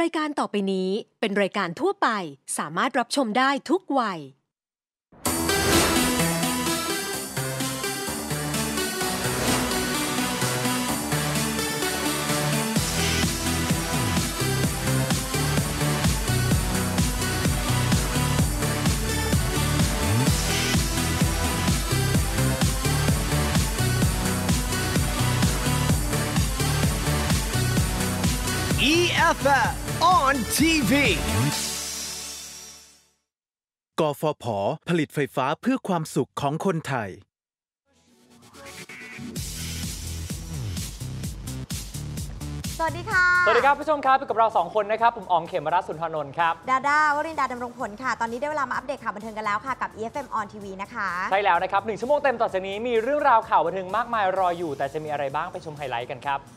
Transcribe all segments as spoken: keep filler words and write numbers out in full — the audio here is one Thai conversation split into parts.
รายการต่อไปนี้เป็นรายการทั่วไปสามารถรับชมได้ทุกวัยอี เอฟ เอฟ on ที วีกฟผ.ผลิตไฟฟ้าเพื่อความสุขของคนไทยสวัสดีค่ะสวัสดีครับผู้ชมครับอยู่กับเราสองคนนะครับผมอ๋องเขมรัตน์สุนทรนนท์ครับดาดาวรินดาดำรงผลค่ะตอนนี้ได้เวลามาอัปเดตข่าวบันเทิงกันแล้วค่ะกับ อี เอฟ เอ็ม on ที วี นะคะใช่แล้วนะครับหนึ่งชั่วโมงเต็มต่อจากนี้มีเรื่องราวข่าวบันเทิงมากมายรออยู่แต่จะมีอะไรบ้างไปชมไฮไลท์กันครับ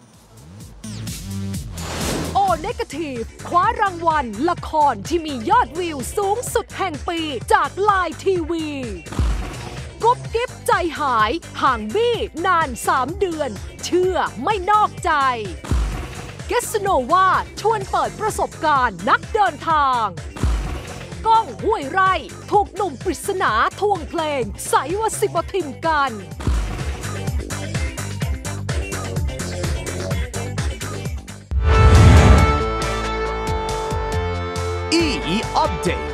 โอเนกาทีฟคว้ารางวัลละครที่มียอดวิวสูงสุดแห่งปีจากไลน์ทีวีกุ๊บกิ๊บใจหายห่างบี้นานสามเดือนเชื่อไม่นอกใจเกสโนวาชวนเปิดประสบการณ์นักเดินทางก้องห้วยไร่ถูกหนุ่มปริศนาทวงเพลงใสวสิบทิมกันอี อัปเดต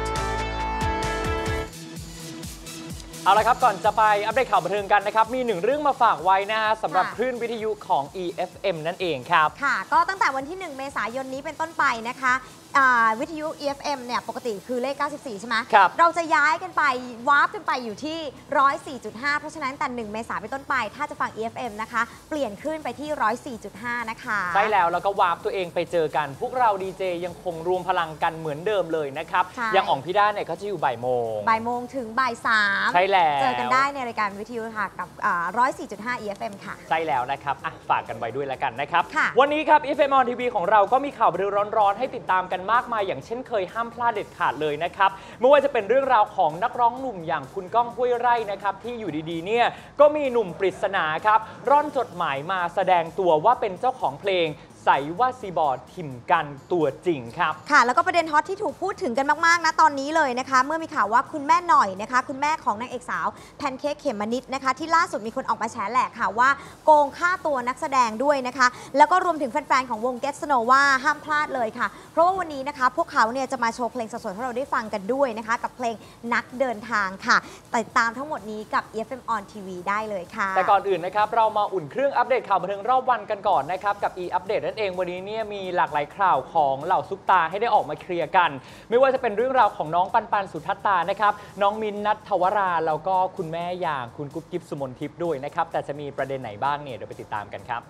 เอาละครับก่อนจะไปอัปเดตข่าวบันเทิงกันนะครับมีหนึ่งเรื่องมาฝากไว้นะฮะสำหรับคลื่นวิทยุของ อี เอฟ เอ็ม นั่นเองครับค่ะก็ตั้งแต่วันที่หนึ่งเมษายนนี้เป็นต้นไปนะคะวิทยุ อี เอฟ เอ็ม เนี่ยปกติคือเลขเก้าสิบสี่ใช่ไหมครับเราจะย้ายกันไปวาร์ปกันไปอยู่ที่ หนึ่งร้อยสี่จุดห้า เพราะฉะนั้นแต่หนึ่งเมษายนเป็นต้นไปถ้าจะฟัง อี เอฟ เอ็ม นะคะเปลี่ยนคลื่นไปที่ หนึ่งร้อยสี่จุดห้า นะคะใช่แล้วแล้วก็วาร์ปตัวเองไปเจอกันพวกเราดีเจยังคงรวมพลังกันเหมือนเดิมเลยนะครับอย่างอ่องพี่ด้าเนี่ยเขาจะอยู่บ่ายโมงบ่ายโมงถึงบ่ายสามใช่แล้วเจอกันได้ในรายการวิทยุค่ะกับ หนึ่งร้อยสี่จุดห้า อี เอฟ เอ็ม ค่ะใช่แล้วนะครับอ่ะฝากกันไว้ด้วยแล้วกันนะครับค่ะวันนี้ครับ อี เอฟ เอ็ม on ที วี ของเราก็มีข่าวบันเทิงร้อนๆให้ติดตามกันมากมายอย่างเช่นเคยห้ามพลาดเด็ดขาดเลยนะครับไม่ว่าจะเป็นเรื่องราวของนักร้องหนุ่มอย่างคุณก้องห้วยไร่นะครับที่อยู่ดีๆเนี่ยก็มีหนุ่มปริศนาครับร่อนจดหมายมาแสดงตัวว่าเป็นเจ้าของเพลงใสว่าซีบอร์ดทิมกันตัวจริงครับค่ะแล้วก็ประเด็นฮอตที่ถูกพูดถึงกันมากๆนะตอนนี้เลยนะคะเมื่อมีข่าวว่าคุณแม่หน่อยนะคะคุณแม่ของนางเอกสาวแพนเค้กเขมมนิดนะคะที่ล่าสุดมีคนออกมาแฉแหละค่ะว่าโกงค่าตัวนักแสดงด้วยนะคะแล้วก็รวมถึงแฟนๆของวง Get Snow ว่าห้ามพลาดเลยค่ะเพราะว่าวันนี้นะคะพวกเขาเนี่ยจะมาโชว์เพลงสดๆให้เราได้ฟังกันด้วยนะคะกับเพลงนักเดินทางค่ะติดตามทั้งหมดนี้กับ อี เอฟ เอ็ม on ที วี ได้เลยค่ะแต่ก่อนอื่นนะครับเรามาอุ่นเครื่องอัปเดตข่าวบันเทิงรอบวันกันก่อนนะครับกับ E อัปเดตนั่นเองวันนี้เนี่ยมีหลากหลายข่าวของเหล่าซุปตาให้ได้ออกมาเคลียร์กันไม่ว่าจะเป็นเรื่องราวของน้องปันปันสุทัตตานะครับน้องมินนัททวราแล้วก็คุณแม่อย่างคุณกุ๊บกิ๊บสุมนทิพย์ด้วยนะครับแต่จะมีประเด็นไหนบ้างเนี่ยเดี๋ยวไปติดตามกันครับ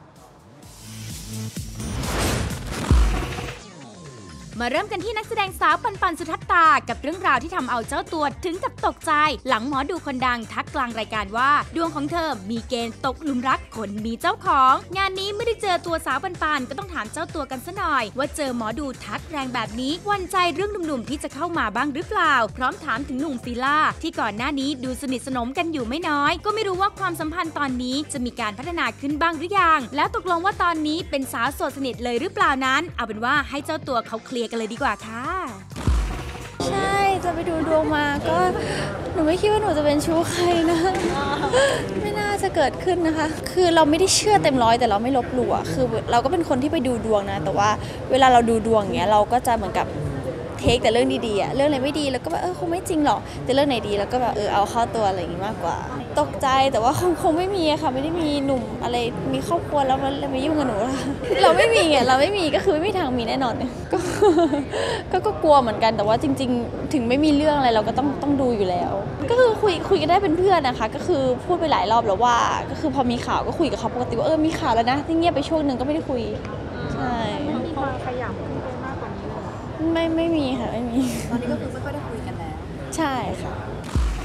มาเริ่มกันที่นักแสดงสาวปันปันสุทัตตากับเรื่องราวที่ทำเอาเจ้าตัวถึงกับตกใจหลังหมอดูคนดังทักกลางรายการว่าดวงของเธอมีเกณฑ์ตกหลุมรักคนมีเจ้าของงานนี้ไม่ได้เจอตัวสาวปันปันก็ต้องถามเจ้าตัวกันซะหน่อยว่าเจอหมอดูทักแรงแบบนี้หวั่นใจเรื่องหนุ่มๆที่จะเข้ามาบ้างหรือเปล่าพร้อมถามถึงหนุ่มฟิล่าที่ก่อนหน้านี้ดูสนิทสนมกันอยู่ไม่น้อยก็ไม่รู้ว่าความสัมพันธ์ตอนนี้จะมีการพัฒนาขึ้นบ้างหรือยังแล้วตกลงว่าตอนนี้เป็นสาวโสดสนิทเลยหรือเปล่านั้นเอาเป็นว่าให้เจ้าตัวเขาเคลียร์กันเลยดีกว่าค่ะใช่จะไปดูดวงมาก็หนูไม่คิดว่าหนูจะเป็นชู้ใครนะไม่น่าจะเกิดขึ้นนะคะคือเราไม่ได้เชื่อเต็มร้อยแต่เราไม่ลบหลู่คือเราก็เป็นคนที่ไปดูดวงนะแต่ว่าเวลาเราดูดวงอย่างเงี้ยเราก็จะเหมือนกับเทคแต่เรื่องดีๆอะเรื่องไหนไม่ดีแล้วก็แบบเออคงไม่จริงหรอกแต่เรื่องไหนดีแล้วก็แบบเออเอาเข้าตัวอะไรอย่างงี้มากกว่าตกใจแต่ว่าคงคงไม่มีค่ะไม่ได้มีหนุ่มอะไรมีครอบครัวแล้วมันไม่ยุ่งกับหนูละเราไม่มีไงเราไม่มีก็คือไม่มีทางมีแน่นอนก็ก็ก็กลัวเหมือนกันแต่ว่าจริงๆถึงไม่มีเรื่องอะไรเราก็ต้องต้องดูอยู่แล้วก็คือคุยคุยกันได้เป็นเพื่อนนะคะก็คือพูดไปหลายรอบแล้วว่าก็คือพอมีข่าวก็คุยกับเขาปกติว่าเออมีข่าวแล้วนะที่เงียบไปช่วงหนึ่งก็ไม่ได้คุยใช่มีความขยับขึ้นไปมากกว่านี้เลยไม่ไม่มีค่ะไม่มีตอนนี้ก็คือไม่ค่อยได้คุยกันแล้วใช่ค่ะ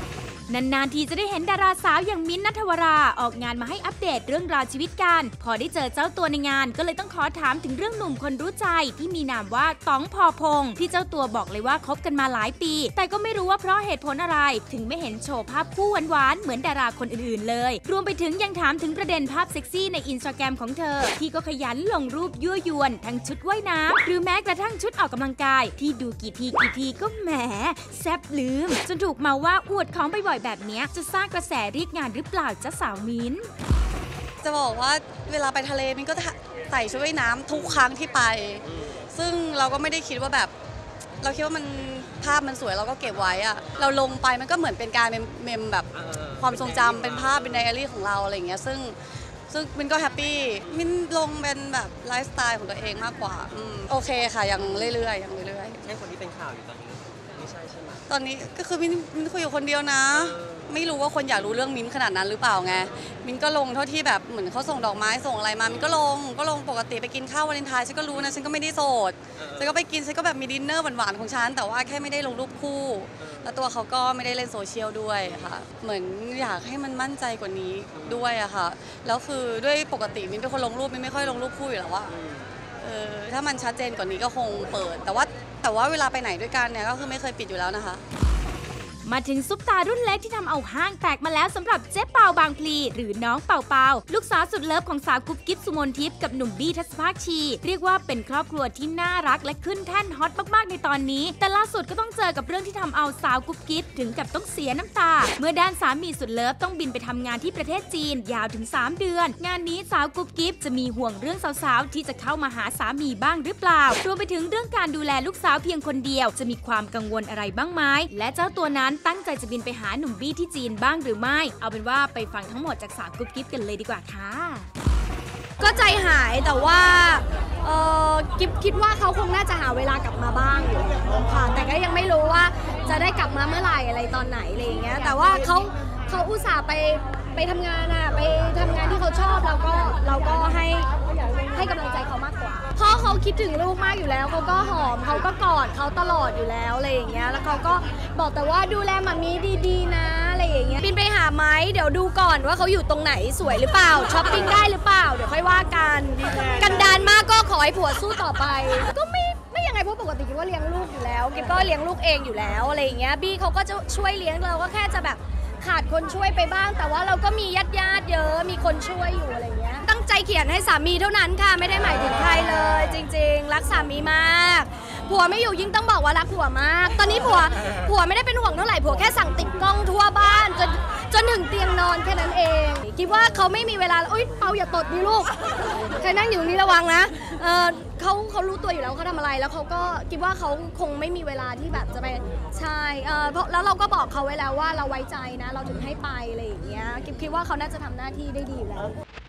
นานๆทีจะได้เห็นดาราสาวอย่างมิ้นท์ณัฐวราออกงานมาให้อัปเดตเรื่องราวชีวิตกันพอได้เจอเจ้าตัวในงานก็เลยต้องขอถามถึงเรื่องหนุ่มคนรู้ใจที่มีนามว่าต๋องพอพงษ์ที่เจ้าตัวบอกเลยว่าคบกันมาหลายปีแต่ก็ไม่รู้ว่าเพราะเหตุผลอะไรถึงไม่เห็นโชว์ภาพคู่หวานๆเหมือนดาราคนอื่นๆเลยรวมไปถึงยังถามถึงประเด็นภาพเซ็กซี่ในอินสตาแกรมของเธอที่ก็ขยันลงรูปยั่วยวนทั้งชุดว่ายน้ำหรือแม้กระทั่งชุดออกกำลังกายที่ดูกี่ทีกี่ทีก็แหมแซ่บลืมจนถูกมาว่าอวดของบ่อยๆแบบนี้จะสร้างกระแสเรียกงานหรือเปล่าจ๊ะสาวมิ้นจะบอกว่าเวลาไปทะเลมิ้นก็ใส่ชุดว่ายน้ำทุกครั้งที่ไปซึ่งเราก็ไม่ได้คิดว่าแบบเราคิดว่ามันภาพมันสวยเราก็เก็บไว้อะเราลงไปมันก็เหมือนเป็นการเมมแบบความทรงจำเป็นภาพเป็นไดอารี่ของเราอะไรอย่างเงี้ยซึ่งซึ่งมินก็แฮปปี้มินลงเป็นแบบไลฟ์สไตล์ของตัวเองมากกว่าโอเคค่ะยังเรื่อยๆยังเรื่อยๆใช่คนที่เป็นข่าวอยู่ตอนนี้ไม่ใช่ใช่ไหมตอนนี้ก็คือมินมินคุยอยู่คนเดียวนะไม่รู้ว่าคนอยากรู้เรื่องมิ้นขนาดนั้นหรือเปล่าไงมิ้นก็ลงเท่าที่แบบเหมือนเขาส่งดอกไม้ส่งอะไรมามิ้นก็ลงก็ลงปกติไปกินข้าววาเลนไทน์ฉันก็รู้นะฉันก็ไม่ได้โสดฉันก็ไปกินฉันก็แบบมีดินเนอร์หวานๆของฉันแต่ว่าแค่ไม่ได้ลงรูปคู่แล้วตัวเขาก็ไม่ได้เล่นโซเชียลด้วยค่ะเหมือนอยากให้มันมั่นใจกว่านี้ด้วยอะค่ะแล้วคือด้วยปกติมิ้นเป็นคนลงรูปมิ้นไม่ค่อยลงรูปคู่อยู่แล้วว่าเออถ้ามันชัดเจนกว่านี้ก็คงเปิดแต่ว่าแต่ว่าเวลาไปไหนด้วยกันเนี่ยก็คือไม่เคยปิดอยู่แล้วนะคะมาถึงซุปตารุ่นเล็กที่ทำเอาห้างแตกมาแล้วสำหรับเจ๊เปาบางพลีหรือน้องเปาเปาลูกสาวสุดเลิฟของสาวกุ๊บกิ๊บสุมนทิพย์กับหนุ่มบี้ทัศภาคชีเรียกว่าเป็นครอบครัวที่น่ารักและขึ้นแท่นฮอตมากๆในตอนนี้แต่ล่าสุดก็ต้องเจอกับเรื่องที่ทำเอาสาวกุ๊บกิ๊บถึงกับต้องเสียน้ำตาเมื่อด้านสามีสุดเลิฟต้องบินไปทำงานที่ประเทศจีนยาวถึงสามเดือนงานนี้สาวกุ๊บกิ๊บจะมีห่วงเรื่องสาวๆที่จะเข้ามาหาสามีบ้างหรือเปล่ารวมไปถึงเรื่องการดูแลลูกสาวเพียงคนเดียวจะมีความกังวลอะไรบ้างไหมและเจ้าตัวนั้นตั้งใจจะบินไปหาหนุ่มบี้ที่จีนบ้างหรือไม่เอาเป็นว่าไปฟังทั้งหมดจากสาวกุ๊บกิ๊บกันเลยดีกว่าค่ะก็ใจหายแต่ว่าเออกิ๊บคิดว่าเขาคงน่าจะหาเวลากลับมาบ้างอยู่ค่ะแต่ก็ยังไม่รู้ว่าจะได้กลับมาเมื่อไหร่อะไรตอนไหนอะไรอย่างเงี้ยแต่ว่าเขาเขาอุตส่าห์ไปไปทำงานอะไปทำงานที่เขาชอบเราก็เราก็ให้ให้กำลังใจเขามากกว่าพ่อเขาคิดถึงลูกมากอยู่แล้วเขาก็หอมเขาก็กอดเขาตลอดอยู่แล้วอะไรอย่างเงี้ยแล้วเขาก็บอกแต่ว่าดูแลหมามีดีๆนะอะไรอย่างเงี้ยบินไปหาไหมเดี๋ยวดูก่อนว่าเขาอยู่ตรงไหนสวยหรือเปล่าช้อปปิ้งได้หรือเปล่าเดี๋ยวค่อยว่ากันกันดานมากก็ขอให้ผัวสู้ต่อไปก็ไม่ไม่ยังไงเพราะปกติกิ๊บก็เลี้ยงลูกอยู่แล้วกิ๊บก็เลี้ยงลูกเองอยู่แล้วอะไรอย่างเงี้ยบี้เขาก็จะช่วยเลี้ยงเราก็แค่จะแบบขาดคนช่วยไปบ้างแต่ว่าเราก็มีญาติญาติเยอะมีคนช่วยอยู่อะไรเงี้ยตั้งใจเขียนให้สามีเท่านั้นค่ะไม่ได้หมายถึงใครเลยจริงๆรักสามีมากผัวไม่อยู่ยิ่งต้องบอกว่ารักผัวมากตอนนี้ผัวผัวไม่ได้เป็นห่วงเท่าไหร่ผัวแค่สั่งติดกล้องทั่วบ้านจนจนถึงเตียงนอนแค่นั้นเองคิดว่าเขาไม่มีเวลาอุ้ยเปาอย่าตดดิลูกใครนั่งอยู่นี่ระวังนะเออเขาเขารู้ตัวอยู่แล้วเขาทำอะไรแล้วเขาก็คิดว่าเขาคงไม่มีเวลาที่แบบจะไปใช่เออเพราะแล้วเราก็บอกเขาไว้แล้วว่าเราไว้ใจนะเราถึงให้ไปอะไรอย่างเงี้ยคิดว่าเขาน่าจะทำหน้าที่ได้ดีอยู่แล้ว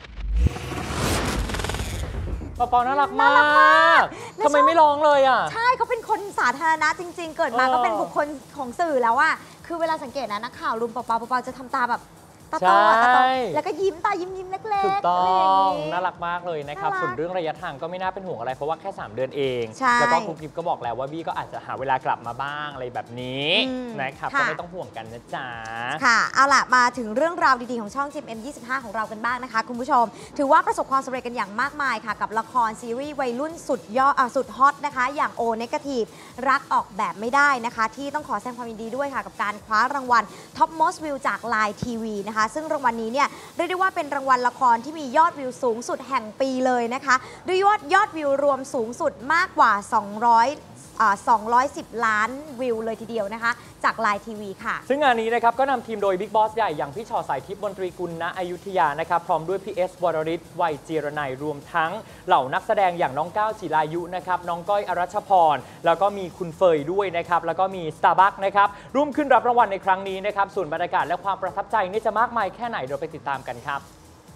ปอปอน่ารักมากทำไมไม่ร้องเลยอ่ะใช่เขาเป็นคนสาธารณะจริงๆเกิดมาก็เป็นบุคคลของสื่อแล้วอ่ะคือเวลาสังเกตนะนักข่าวรุมปอปอปอปอจะทำตาแบบตาโตตาโตแล้วก็ยิ้มตายิ้มยิ้มเล็กๆถูกต้องน่ารักมากเลยนะครับส่วนเรื่องระยะทางก็ไม่น่าเป็นห่วงอะไรเพราะว่าแค่สามเดือนเองแล้วก็คุณกิฟก็บอกแล้วว่าบี้ก็อาจจะหาเวลากลับมาบ้างอะไรแบบนี้นะครับก็ไม่ต้องห่วงกันนะจ๊ะค่ะเอาล่ะมาถึงเรื่องราวดีๆของช่อง จี เอ็ม เอ็ม ยี่สิบห้าของเรากันบ้างนะคะคุณผู้ชมถือว่าประสบความสำเร็จกันอย่างมากมายค่ะกับละครซีรีส์วัยรุ่นสุดยอดสุดฮอตนะคะอย่างโอเนกาทีฟรักออกแบบไม่ได้นะคะที่ต้องขอแสดงความยินดีด้วยค่ะกับการคว้ารางวัล Top Most View จาก ไลน์ ที วี นะคะซึ่งรางวัลนี้เนี่ยเรียกได้ว่าเป็นรางวัลละครที่มียอดวิวสูงสุดแห่งปีเลยนะคะด้วยยอดยอดวิวรวมสูงสุดมากกว่าสองร้อยสองร้อยสิบล้านวิวเลยทีเดียวนะคะจาก ไลน์ ที วี ค่ะซึ่งงานนี้นะครับก็นำทีมโดยบิ๊กบอสใหญ่อย่างพี่ชอสายทิพย์มนตรีกุลณอยุธยานะครับพร้อมด้วยพี่เอสวรริศวัยเจรนัยรวมทั้งเหล่านักแสดงอย่างน้องก้าวจิรายุนะครับน้องก้อยอรัชพรแล้วก็มีคุณเฟยด้วยนะครับแล้วก็มีสตาร์บัคนะครับร่วมขึ้นรับรางวัลในครั้งนี้นะครับส่วนบรรยากาศและความประทับใจนี่จะมากมายแค่ไหนเราไปติดตามกันครับ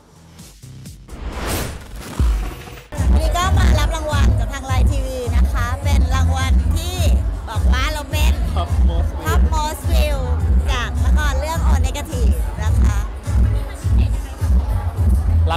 วันนี้ก็มารับรางวัลจากทาง ไลน์ ที วี นะคะเป็นรางวัลที่บอกว่าเราเป็น Top Most View จากละครเรื่อง โอเนกาทีฟนะคะรางวัลนี้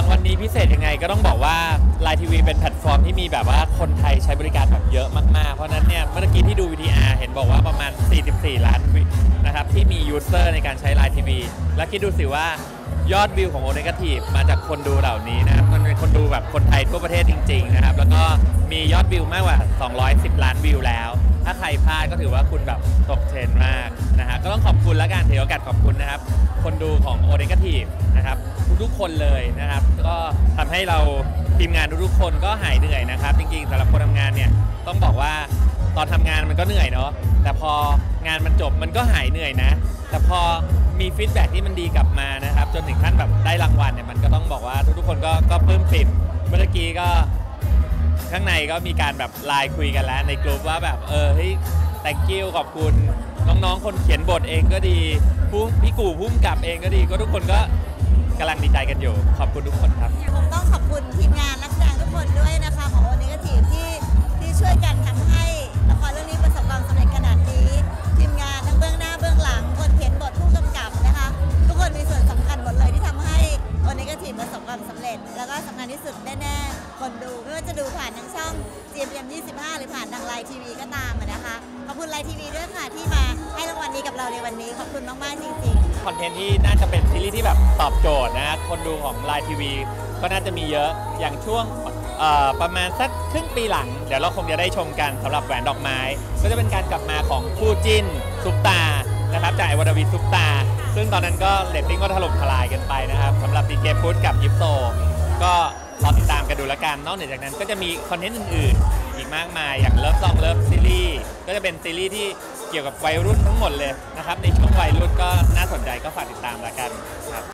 พิเศษยังไงก็ต้องบอกว่า ไลน์ ที วี เป็นแพลตฟอร์มที่มีแบบว่าคนไทยใช้บริการแบบเยอะมากๆเพราะนั้นเนี่ยเมื่อกี้ที่ดู วี ที อาร์ เห็นบอกว่าประมาณสี่สิบสี่ล้านนะครับที่มียูเซอร์ในการใช้ ไลน์ ที วี และคิดดูสิว่ายอดวิวของโอเนกาทีฟมาจากคนดูเหล่านี้นะครับมันเป็นคนดูแบบคนไทยทั่วประเทศจริงๆนะครับแล้วก็มียอดวิวมากกว่าสองร้อยสิบล้านวิวแล้วถ้าใครพลาดก็ถือว่าคุณแบบตกเทรนด์มากนะฮะก็ต้องขอบคุณและการถือโอกาสขอบคุณนะครับคนดูของโอเนกาทีฟนะครับทุกๆคนเลยนะครับก็ทำให้เราทีมงานทุกๆคนก็หายเหนื่อยนะครับจริงๆสำหรับคนทำงานเนี่ยต้องบอกว่าตอนทำงานมันก็เหนื่อยเนาะแต่พองานมันจบมันก็หายเหนื่อยนะแต่พอมีฟีดแบ็กที่มันดีกลับมานะครับจนถึงขั้นแบบได้รางวัลเนี่ยมันก็ต้องบอกว่าทุกๆคนก็ก็ปลื้มปริ่มเมื่อกี้ก็ข้างในก็มีการแบบไลน์คุยกันแล้วในกลุ่มว่าแบบเออเฮ้ย thank you ขอบคุณน้องๆคนเขียนบทเองก็ดีผู้พี่กู่พุ่มกับเองก็ดีก็ทุกคนก็กำลังดีใจกันอยู่ขอบคุณทุกคนครับผมต้องขอบคุณทีมงานนักแสดงทุกคนด้วยนะคะของโอเนกาทีฟที่ที่ช่วยกันทำให้ละครเรื่องนี้ประสบความสำเร็จขนาดนี้ทีมงานทั้งเบื้องหน้าเบื้องหลังคนเขียนบทผู้กำกับนะคะทุกคนมีส่วนสำคัญหมดเลยที่ทำให้โอเนกาทีฟประสบความสำเร็จแล้วก็สำคัญที่สุดแน่ๆคนดูไม่ว่าจะดูผ่านทางช่อง จี เอ็ม เอ็ม ยี่สิบห้า หรือผ่านทางไลน์ ที วี ก็ตามนะคะขอบคุณไลน์ ที วี ด้วยค่ะที่มาให้รางวัลนี้กับเราในวันนี้ขอบคุณมากๆจริงๆคอนเทนต์ที่น่าจะเป็นซีรีส์ที่แบบตอบโจทย์นะคนดูของไลน์ ที วี ก็น่าจะมีเยอะอย่างช่วงประมาณสักครึ่งปีหลังเดี๋ยวเราคงจะได้ชมกันสำหรับแหวนดอกไม้ก็จะเป็นการกลับมาของคู่จิ้นซุปตานะครับจากไอวรวีซุปตาซึ่งตอนนั้นก็เรตติ้งก็ถล่มทลายกันไปนะครับสำหรับดีเจพุทธกับยิปโซก็รอติดตามกันดูแล้วกันนอกเหนือจากนั้นก็จะมีคอนเทนต์อื่นๆอีกมากมายอย่างเลิฟซองเลิฟซีรีส์ก็จะเป็นซีรีส์ที่เกี่ยวกับวัยรุ่นทั้งหมดเลยนะครับในช่วงวัยรุ่นก็น่าสนใจก็ฝากติดตามแล้วกันครับ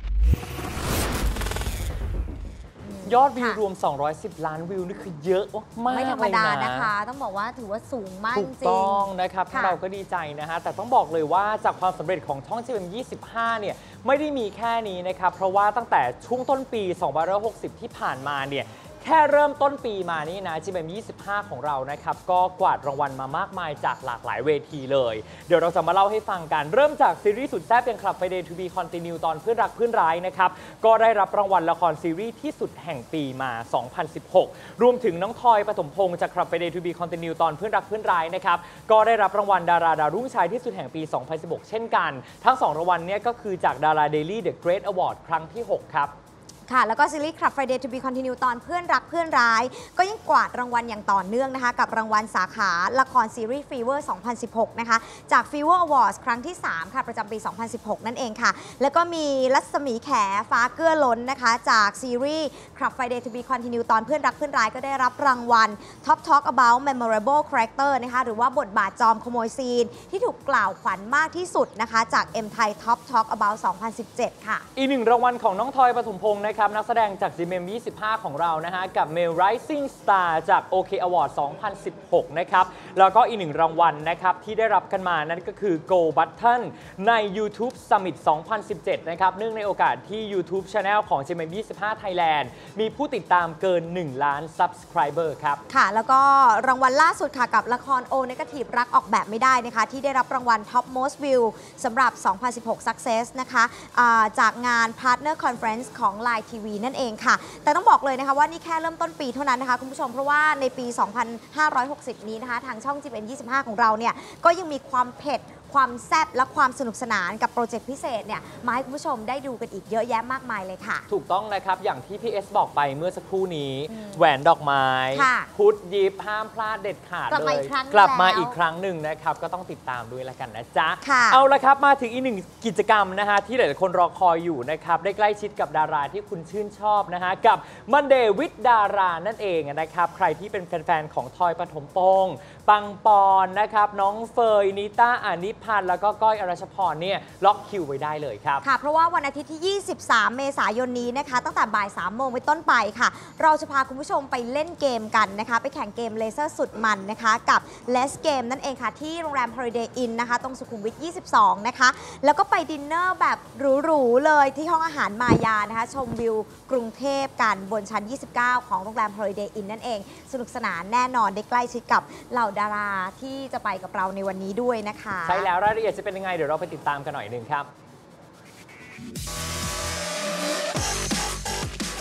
ยอดวิวรวมสองร้อยสิบล้านวิวนี่คือเยอะมากเลยนะไม่ธรรมดานะคะต้องบอกว่าถือว่าสูงมากจริงถูกต้องนะครับเราก็ดีใจนะฮะแต่ต้องบอกเลยว่าจากความสำเร็จของช่อง จี เอ็ม ยี่สิบห้าเนี่ยไม่ได้มีแค่นี้นะครับเพราะว่าตั้งแต่ช่วงต้นปีสองพันห้าร้อยหกสิบที่ผ่านมาเนี่ยแค่เริ่มต้นปีมานี่นะ จี เอ็ม ยี่สิบห้า ของเรานะครับก็กวาดรางวัลมามากมายจากหลากหลายเวทีเลยเดี๋ยวเราจะมาเล่าให้ฟังกันเริ่มจากซีรีส์สุดแซ่บอย่าง Club Friday To Be Continue ตอนเพื่อนรักเพื่อนร้ายนะครับก็ได้รับรางวัลละครซีรีส์ที่สุดแห่งปีมาสองพันสิบหกรวมถึงน้องทอยปฐมพงษ์จาก Club Friday To Be Continue ตอนเพื่อนรักเพื่อนร้ายนะครับก็ได้รับรางวัลดาราดาวรุ่งชายที่สุดแห่งปีสองพันสิบหกเช่นกันทั้งสองรางวัลนี้ก็คือจากดารา Daily The Great Award ครั้งที่หกครับค่ะแล้วก็ซีรีส์ Club Friday To Be Continue ตอนเพื่อนรักเพื่อนร้ายก็ยังกวาดรางวัลอย่างต่อเนื่องนะคะกับรางวัลสาขาละครซีรีส์ Fever สองพันสิบหกนะคะจาก Fever Awards ครั้งที่สามค่ะประจำปีสองพันสิบหกนั่นเองค่ะแล้วก็มีรัศมีแขฟ้าเกื้อล้นนะคะจากซีรีส์ Club Friday To Be Continue ตอนเพื่อนรักเพื่อนร้ายก็ได้รับรางวัล Top Talk About Memorable Character นะคะหรือว่าบทบาทจอมขโมยซีนที่ถูกกล่าวขวัญมากที่สุดนะคะจาก M Thai Top Talk About สองพันสิบเจ็ดค่ะอีกหนึ่งรางวัลของน้องทอยปฐมพงษ์นะครับนักแสดงจาก จี เอ็ม ยี่สิบห้า ของเรานะฮะกับ Male Rising Star จาก โอ เค Award สองพันสิบหกนะครับแล้วก็อีกหนึ่งรางวัลนะครับที่ได้รับกันมานั่นก็คือ Gold Button ใน YouTube Summit สองพันสิบเจ็ดนะครับเนื่องในโอกาสที่ YouTube Channel ของ จี เอ็ม ยี่สิบห้า Thailand มีผู้ติดตามเกินหนึ่งล้าน Subscriber ครับค่ะแล้วก็รางวัลล่าสุดค่ะกับละคร O Negative รักออกแบบไม่ได้นะคะที่ได้รับรางวัล Top Most View สำหรับ สองพันสิบหก Success นะคะจากงาน Partner Conference ของ ไลน์ ที วี นั่นเองค่ะแต่ต้องบอกเลยนะคะว่านี่แค่เริ่มต้นปีเท่านั้นนะคะคุณผู้ชมเพราะว่าในปี สองพันห้าร้อยหกสิบ นี้นะคะทางช่อง จี เอ็ม ยี่สิบห้า ของเราเนี่ยก็ยังมีความเผ็ดความแซ่บและความสนุกสนานกับโปรเจกต์พิเศษเนี่ยมาให้คุณผู้ชมได้ดูกันอีกเยอะแยะมากมายเลยค่ะถูกต้องนะครับอย่างที่พี่เอสบอกไปเมื่อสักครู่นี้แหวนดอกไม้พุทธยิบห้ามพลาดเด็ดขาดเลยกลับมาอีกครั้งหนึ่งนะครับก็ต้องติดตามด้วยละกันนะจ๊ะเอาละครับมาถึงอีกหนึ่งกิจกรรมนะฮะที่หลายๆคนรอคอยอยู่นะครับได้ใกล้ชิดกับดาราที่คุณชื่นชอบนะฮะกับ Monday with ดารานั่นเองนะครับใครที่เป็นแฟนๆของทอยปฐมพงษ์ปังปอนนะครับน้องเฟยนิต้าอานิพันธ์แล้วก็ก้อยอรัชพรเนี่ยล็อกคิวไว้ได้เลยครับค่ะเพราะว่าวันอาทิตย์ที่ยี่สิบสามเมษายนนี้นะคะตั้งแต่บ่ายสามโมงเป็นต้นไปค่ะเราจะพาคุณผู้ชมไปเล่นเกมกันนะคะไปแข่งเกมเลเซอร์สุดมันนะคะกับ Let's Game นั่นเองค่ะที่โรงแรม Holiday Inn นะคะตรงสุขุมวิทยี่สิบสองนะคะแล้วก็ไปดินเนอร์แบบหรูๆเลยที่ห้องอาหารมายานะคะชมวิวกรุงเทพกันบนชั้นยี่สิบเก้าของโรงแรม Holiday Inn นั่นเองสนุกสนานแน่นอนได้ใกล้ชิดกับเหล่าดาราที่จะไปกับเราในวันนี้ด้วยนะคะใช่แล้วรายละเอียดจะเป็นยังไงเดี๋ยวเราไปติดตามกันหน่อยหนึ่งครับ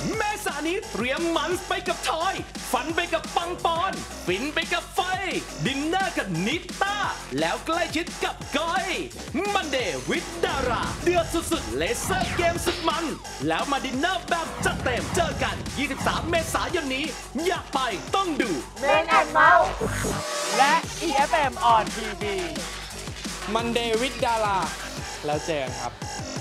ษายนนี้เตรียมมันไปกับทอยฝันไปกับปังปอนฟินไปกับไฟดินเนอร์กับนิต้าแล้วใกล้ชิดกับก้อยมันเดย์วิดดาราเดือดสุดๆเลเซอร์เกมสุดมันแล้วมาดินเนอร์แบบจัดเต็มเจอกันยี่สิบสามเมษายนนี้อยากไปต้องดู Men and Mouse และ อี เอฟ เอ็ม on ที วีมันเดวิดดาราแล้วเจอกันครับ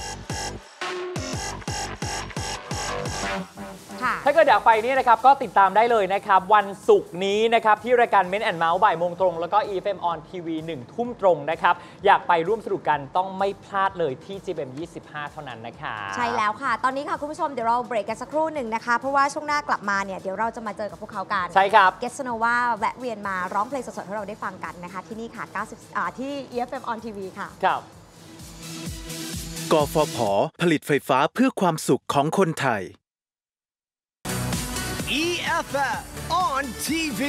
ถ้าเกิดอยากไปนี่นะครับก็ติดตามได้เลยนะครับวันศุกร์นี้นะครับที่รายการ Men and Mouse บ่ายโมงตรงแล้วก็ อี เอฟ เอ็ม on ที วี หนึ่งทุ่มตรงนะครับอยากไปร่วมสนุกกันต้องไม่พลาดเลยที่ จี เอ็ม ยี่สิบห้า เท่านั้นนะคะใช่แล้วค่ะตอนนี้ค่ะคุณผู้ชมเดี๋ยวเราเบรกกันสักครู่หนึ่งนะคะเพราะว่าช่วงหน้ากลับมาเนี่ยเดี๋ยวเราจะมาเจอกับพวกเขากันใช่ครับเกสโนวาแวะเวียนมาร้องเพลงสดๆให้เราได้ฟังกันนะคะที่นี่ค่ะเก้าสิบอ่าที่ อี เอฟ เอ็ม on ที วี ค่ะครับกฟผ.ผลิตไฟฟ้าเพื่อความสุขของคนไทยอี เอฟ เอ็ม on ที วี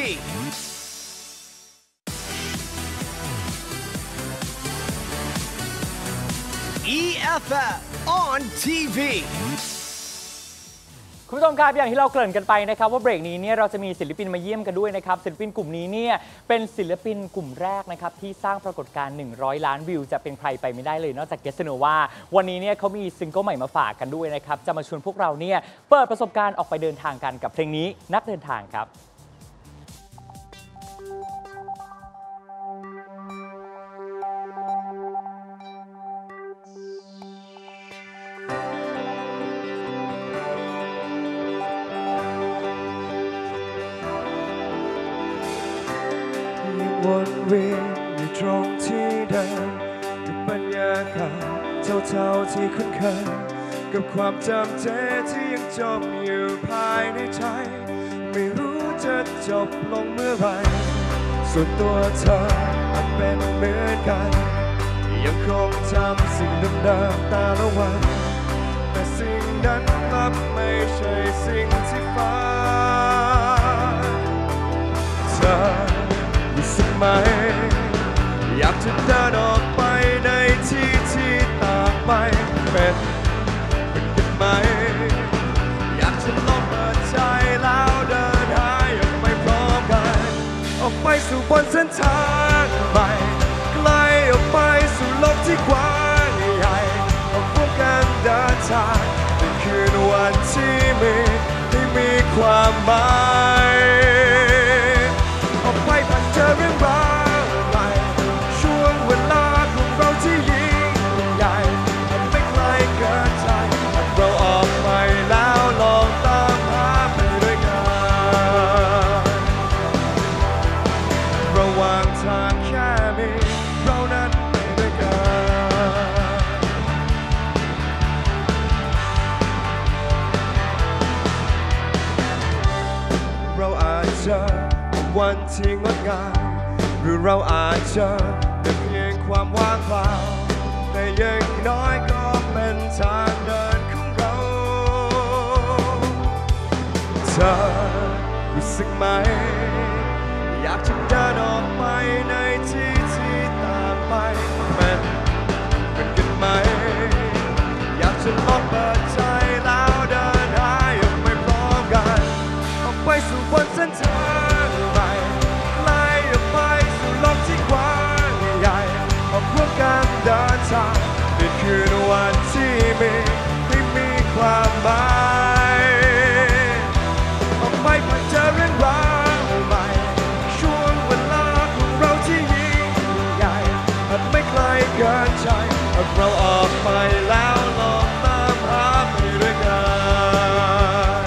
อี เอฟ เอ็ม on ที วีคุณผู้ชมครับอย่างที่เราเกริ่นกันไปนะครับว่าเบรกนี้เนี่ยเราจะมีศิลปินมาเยี่ยมกันด้วยนะครับศิลปินกลุ่มนี้เนี่ยเป็นศิลปินกลุ่มแรกนะครับที่สร้างปรากฏการณ์หนึ่งร้อยล้านวิวจะเป็นใครไปไม่ได้เลยนอกจากเกสโนวาวันนี้เนี่ยเขามีซิงเกิลใหม่มาฝากกันด้วยนะครับจะมาชวนพวกเราเนี่ยเปิดประสบการณ์ออกไปเดินทางกันกับเพลงนี้นักเดินทางครับวนเวียนอยู่ตรงที่เดิมกับบรรยากาศเท่าๆที่คุ้นเคยกับความจำเจที่ยังจมอยู่ภายในใจไม่รู้จะจบลงเมื่อไรส่วนตัวเธออาจเป็นเหมือนกันยังคงจำสิ่งเดิมๆแต่ละวันแต่สิ่งนั้นกลับไม่ใช่สิ่งที่ฝันเธอรู้สึกไหมอยากจะเดินออกไปในที่ที่ต่างไปเป็นเป็นกันไหมอยากจะลองเปิดใจแล้วเดินหายออกไปพร้อมกันออกไปสู่บนเส้นทางใหม่ไกลออกไปสู่โลกที่กว้างใหญ่ออกพวกกันเดินทางในคืนวันที่มีที่มีความหมายออกไปผ่านเจอเรื่องราวใหม่ช่วงเวลาของเราที่ยิ่งใหญ่มันไม่ไกลเกินใจเราออกไปแล้วลองตามหาไปด้วยกันระหว่างทางแค่มีเรานั้นไปด้วยกันเราอาจจะวันที่งดงามหรือเราอาจจะเป็นเพียงความว่างเปล่าแต่อย่างน้อยก็เป็นทางเดินของเราเธอรู้สึกไหมอยากจะเดินออกไปในที่ที่ต่างไปเป็นเป็นกันไหมอยากจะลองเปิดใจแล้วเดินหายออกไปพร้อมกันออกไปสู่บนเส้นทางใหม่ไกลออกไปสู่โลกที่กว้างใหญ่ออกพวกกันเดินทางในคืนวันที่มีที่มีความหมายออกไปผ่านเจอเรื่องราวใหม่ช่วงเวลาของเราที่ยิ่งใหญ่อาจไม่ไกลเกินใจหากเราออกไปแล้วลองตามหาไปด้วยกัน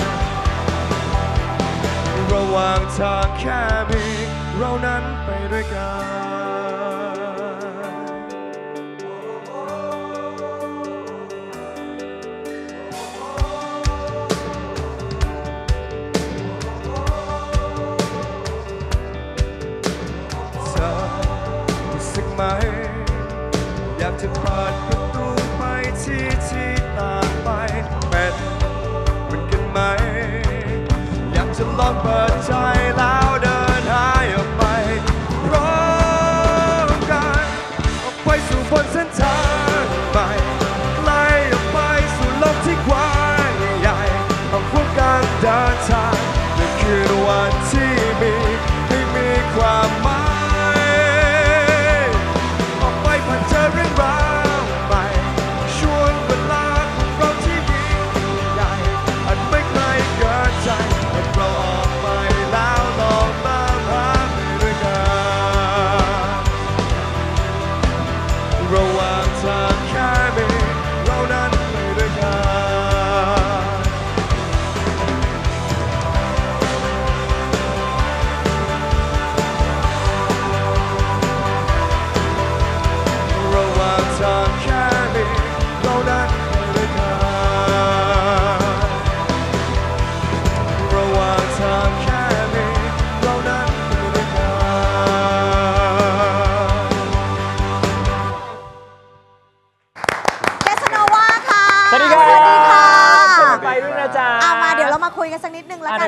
ระหว่างทางแค่มีเรานั้นไปด้วยกันเธอรู้สึกไหมอยากจะเปิดประตูไปที่ที่ต่างไปเป็นเหมือนกันไหมอยากจะลองเปิดใจแล้วเดินหายออกไปพร้อมกันออกไปสู่บนเส้นทางใหม่ไกลออกไปสู่โลกที่กว้างใหญ่ออกพวกกันเ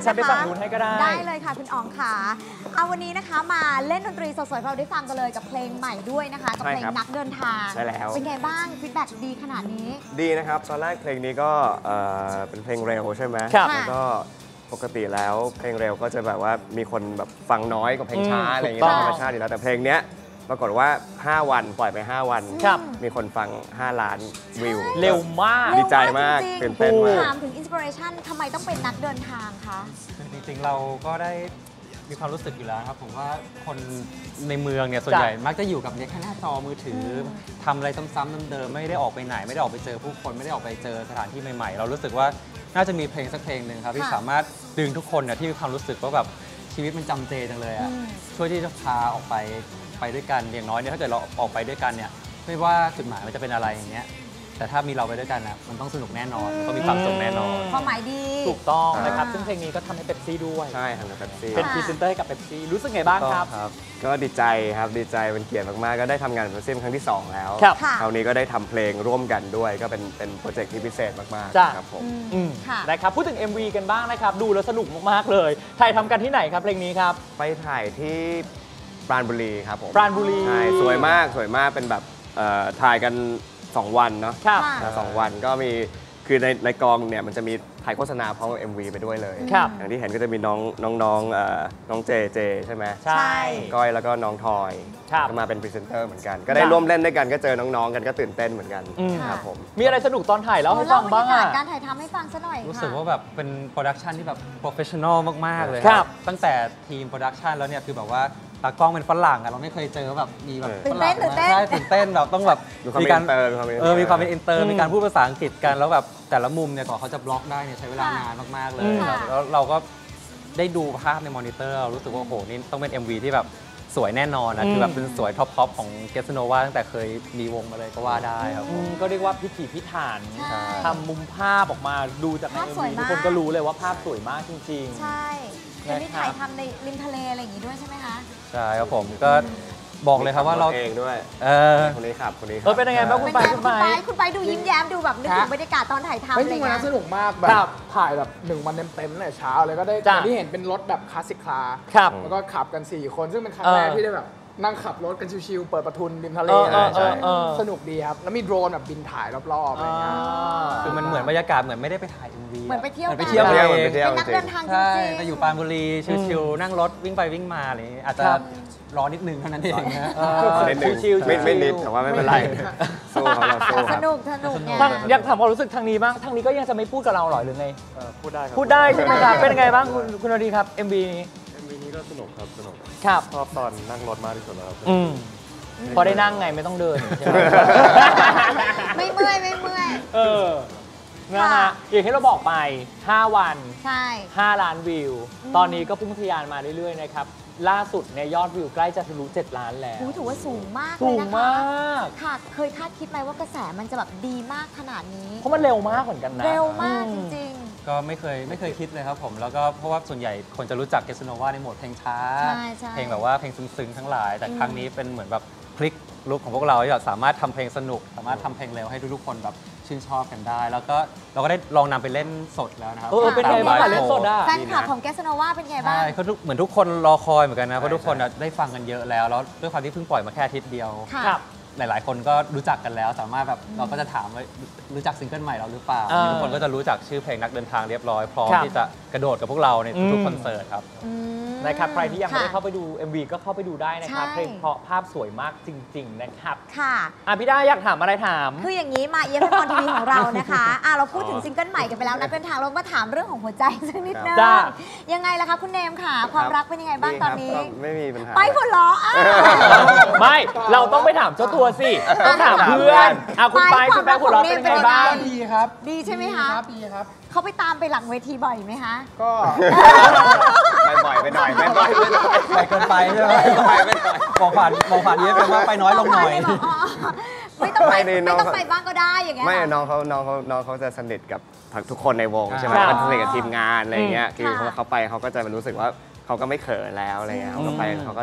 ฉันไปฝั่งนู้นให้ก็ได้ได้เลยค่ะคุณอ๋องค่ะเอาวันนี้นะคะมาเล่นดนตรีสดๆเราได้ฟังกันเลยกับเพลงใหม่ด้วยนะคะกับเพลงนักเดินทางใช่แล้วเป็นไงบ้างฟีดแบ็กดีขนาดนี้ดีนะครับตอนแรกเพลงนี้ก็เป็นเพลงเร็วใช่ไหมครับแล้วก็ปกติแล้วเพลงเร็วก็จะแบบว่ามีคนแบบฟังน้อยกว่าเพลงช้าอะไรอย่างเงี้ยธรรมชาติอยู่แล้วแต่เพลงเนี้ยปรากฏว่าห้าวันปล่อยไปห้าวันมีคนฟังห้าล้านวิวเร็วมากดีใจมากตื่นเต้นมากถามถึงอินสปิเรชันทำไมต้องเป็นนักเดินทางคะจริงๆเราก็ได้มีความรู้สึกอยู่แล้วครับผมว่าคนในเมืองเนี่ยส่วนใหญ่มักจะอยู่กับเนี่ยแค่หน้าจอมือถือทำอะไรซ้ำๆเดิมๆไม่ได้ออกไปไหนไม่ได้ออกไปเจอผู้คนไม่ได้ออกไปเจอสถานที่ใหม่ๆเรารู้สึกว่าน่าจะมีเพลงสักเพลงหนึ่งครับที่สามารถดึงทุกคนเนี่ยที่มีความรู้สึกว่าแบบชีวิตมันจำเจจังเลยอะช่วยที่จะพาออกไปไปด้วยกันอย่างน้อยเนี่ยถ้าเกิดเราออกไปด้วยกันเนี่ยไม่ว่าจุดหมายมันจะเป็นอะไรอย่างเงี้ยแต่ถ้ามีเราไปด้วยกันนะมันต้องสนุกแน่นอนก็มีความสุขแน่นอนความหมายดีถูกต้องนะครับซึ่งเพลงนี้ก็ทำให้เป๊ปซี่ด้วยใช่ทำให้เป๊ปซี่เป็นพรีเซนเตอร์ให้กับเป๊ปซี่รู้สึกไงบ้างครับก็ดีใจครับดีใจเป็นเกียรติมากๆก็ได้ทำงานกับเป๊ปซี่เป็นครั้งที่สองแล้วคราวนี้ก็ได้ทำเพลงร่วมกันด้วยก็เป็นเป็นโปรเจกต์ที่พิเศษมากๆครับผมนะครับพูดถึง เอ็ม วี กันบ้างนะครับดูแล้วสนุกมากๆเลยถ่ายทำกันที่ไหนครับเพลงนี้ครับไปถ่ายที่ปราณบุรีครับผมปราณบุรีใช่สวยมากสวยมากเป็นแบบถ่ายกันสองวันเนาะครับสองวันก็มีคือในในกองเนี่ยมันจะมีถ่ายโฆษณาพร้อมกับ เอ็ม วี ไปด้วยเลยอย่างที่เห็นก็จะมีน้องน้องน้องน้องเจเจใช่ไหมใช่ก้อยแล้วก็น้องทอยก็มาเป็นพรีเซนเตอร์เหมือนกันก็ได้ร่วมเล่นด้วยกันก็เจอน้องๆกันก็ตื่นเต้นเหมือนกันครับผมมีอะไรสนุกตอนถ่ายแล้วให้ฟังบ้างอ่ะการถ่ายทำให้ฟังซะหน่อยรู้สึกว่าแบบเป็นโปรดักชันที่แบบโปรเฟชชั่นอลมากๆเลยครับตั้งแต่ทีมโปรดักชันแล้วเนี่ยคือแบบว่าตากล้องเป็นฝรั่งอะเราไม่เคยเจอแบบมีแบบตื่นเต้นตื่นเต้นใช่ตื่นเต้นแบบต้องแบบมีการเออมีความเป็นอินเตอร์มีการพูดภาษาอังกฤษกันแล้วแบบแต่ละมุมเนี่ยกว่าเขาจะบล็อกได้เนี่ยใช้เวลานานมากๆเลยแล้วเราก็ได้ดูภาพในมอนิเตอร์เรารู้สึกว่าโอ้โหนี่ต้องเป็น เอ็ม วี ที่แบบสวยแน่นอนนะคือแบบเป็นสวยท็อปๆของเกสโนวาตั้งแต่เคยมีวงมาเลยก็ว่าได้ครับก็เรียกว่าพิถีพิถันทำมุมภาพออกมาดูจากใน เอ็ม วี ทุกคนก็รู้เลยว่าภาพสวยมากจริงๆใช่เห็นมีถ่ายทำในริมทะเลอะไรอย่างงี้ด้วยใช่ไหมคะใช่ครับผมก็บอกเลยครับว่าเราเองด้วยเออคนนี้ขับคนนี้เออเป็นยังไงบ้างคุณไปคุณไปคุณไปดูยิ้มแย้มดูแบบนึกถึงบรรยากาศตอนถ่ายทำเลยนะไม่จริงวันนั้นสนุกมากแบบถ่ายแบบหนึ่งวันเต็มๆเลยเช้าเลยก็ได้ที่เห็นเป็นรถแบบคลาสสิกคาร์แล้วก็ขับกันสี่คนซึ่งเป็นครั้งแรกที่ได้แบบนั่งขับรถกันชิวๆเปิดประทุนริมทะเลสนุกดีครับแล้วมีโดรนแบบบินถ่ายรอบๆอะไรเงี้ยคือมันเหมือนบรรยากาศเหมือนไม่ได้ไปถ่าย เอ็ม วีเหมือนไปเที่ยวไปเที่ยวเองเป็นนักเดินทางจริงๆไปอยู่ปราณบุรีชิวๆนั่งรถวิ่งไปวิ่งมาอะไรอาจจะรอนิดนึงเท่านั้นเองนะชิวๆไม่นิดแต่ว่าไม่เป็นไรสู้เขาเราสู้สนุกสนุกไงอยากถามความรู้สึกทางนี้บ้างทางนี้ก็ยังจะไม่พูดกับเราหรอหรือไงพูดได้พูดได้ใช่ไหมครับเป็นยังไงบ้างคุณคุณอดีครับ เอ็ม วี นี้เอ็ม วี นี้ก็สนุกครับสนุกครับชอบตอนนั่งรถมากที่สุดแล้วครับอืมพอได้นั่งไงไม่ต้องเดินใช่ไหมไม่เมื่อยไม่เมื่อยเออนะฮะอย่างที่เราบอกไปห้าวันใช่ห้าล้านวิวตอนนี้ก็พุ่งทะยานมาเรื่อยๆนะครับล่าสุดในยอดวิวใกล้จะทะลุเจ็ดล้านแล้วถือว่าสูงมากเลยนะคะสูงมากค่ะเคยคาดคิดไหมว่ากระแสมันจะแบบดีมากขนาดนี้เพราะมันเร็วมากเหมือนกันนะเร็วมากจริงๆก็ไม่เคยไม่เคยคิดเลยครับผมแล้วก็เพราะว่าส่วนใหญ่คนจะรู้จักเกสโนวาในโหมดเพลงช้าเพลงแบบว่าเพลงซึ้งๆทั้งหลายแต่ครั้งนี้เป็นเหมือนแบบพลิกลุคของพวกเราที่แบบสามารถทำเพลงสนุกสามารถทำเพลงเร็วให้ทุกๆคนแบบชื่นชอบกันได้แล้วก็เราก็ได้ลองนำไปเล่นสดแล้วนะครับเออเป็นไงบ้างเล่นสดอ่ะแฟนคลับของแกสโนวาเป็นไงบ้างใช่เขาเหมือนทุกคนรอคอยเหมือนกันนะเพราะทุกคนได้ฟังกันเยอะแล้วแล้วด้วยความที่เพิ่งปล่อยมาแค่อาทิตย์เดียวหลายๆคนก็รู้จักกันแล้วสามารถแบบเราก็จะถามว่ารู้จักซิงเกิลใหม่เราหรือเปล่าทุกคนก็จะรู้จักชื่อเพลงนักเดินทางเรียบร้อยพร้อมที่จะกระโดดกับพวกเราในทุกคอนเสิร์ตครับนะครับใครที่ยังไม่ได้เข้าไปดู เอ็ม วี ก็เข้าไปดูได้นะครับเพลงเพราะภาพสวยมากจริงๆนะครับค่ะอ่ะพี่ด้าอยากถามอะไรถามคืออย่างนี้มาเอียร์พอนทีวีของเรานะคะอ่ะเราพูดถึงซิงเกิลใหม่กันไปแล้วนักเดินทางเรามาถามเรื่องของหัวใจสักนิดนึงยังไงล่ะคะคุณเนมค่ะความรักเป็นยังไงบ้างตอนนี้ไม่มีปัญหาไปหัวเราะไม่เราต้องไปถามเจ้าตัวสิต้องถามเพื่อนอ่ะคุณไปคุณไปหัวเราะเป็นยังไงบ้างดีครับดีใช่ไหมคะดีครับเขาไปตามไปหลังเวทีบ่อยไหมคะก็ไปบ่อยไปหน่อยไม่บ่อยไปเกินไปใช่ไหมบอกผ่านบอกผ่านเยอะไปว่าไปน้อยลงหน่อยไม่ต้องไปไม่ต้องไปบ้างก็ได้อย่างเงี้ยไม่น้องเขาน้องเขาน้องเขาจะสนิทกับทุกคนในวงใช่ไหมมันสนิทกับทีมงานอะไรเงี้ยคือเขาไปเขาก็จะรู้สึกว่าเขาก็ไม่เขินแล้วอะไรเงี้ยเขาก็ไปเขาก็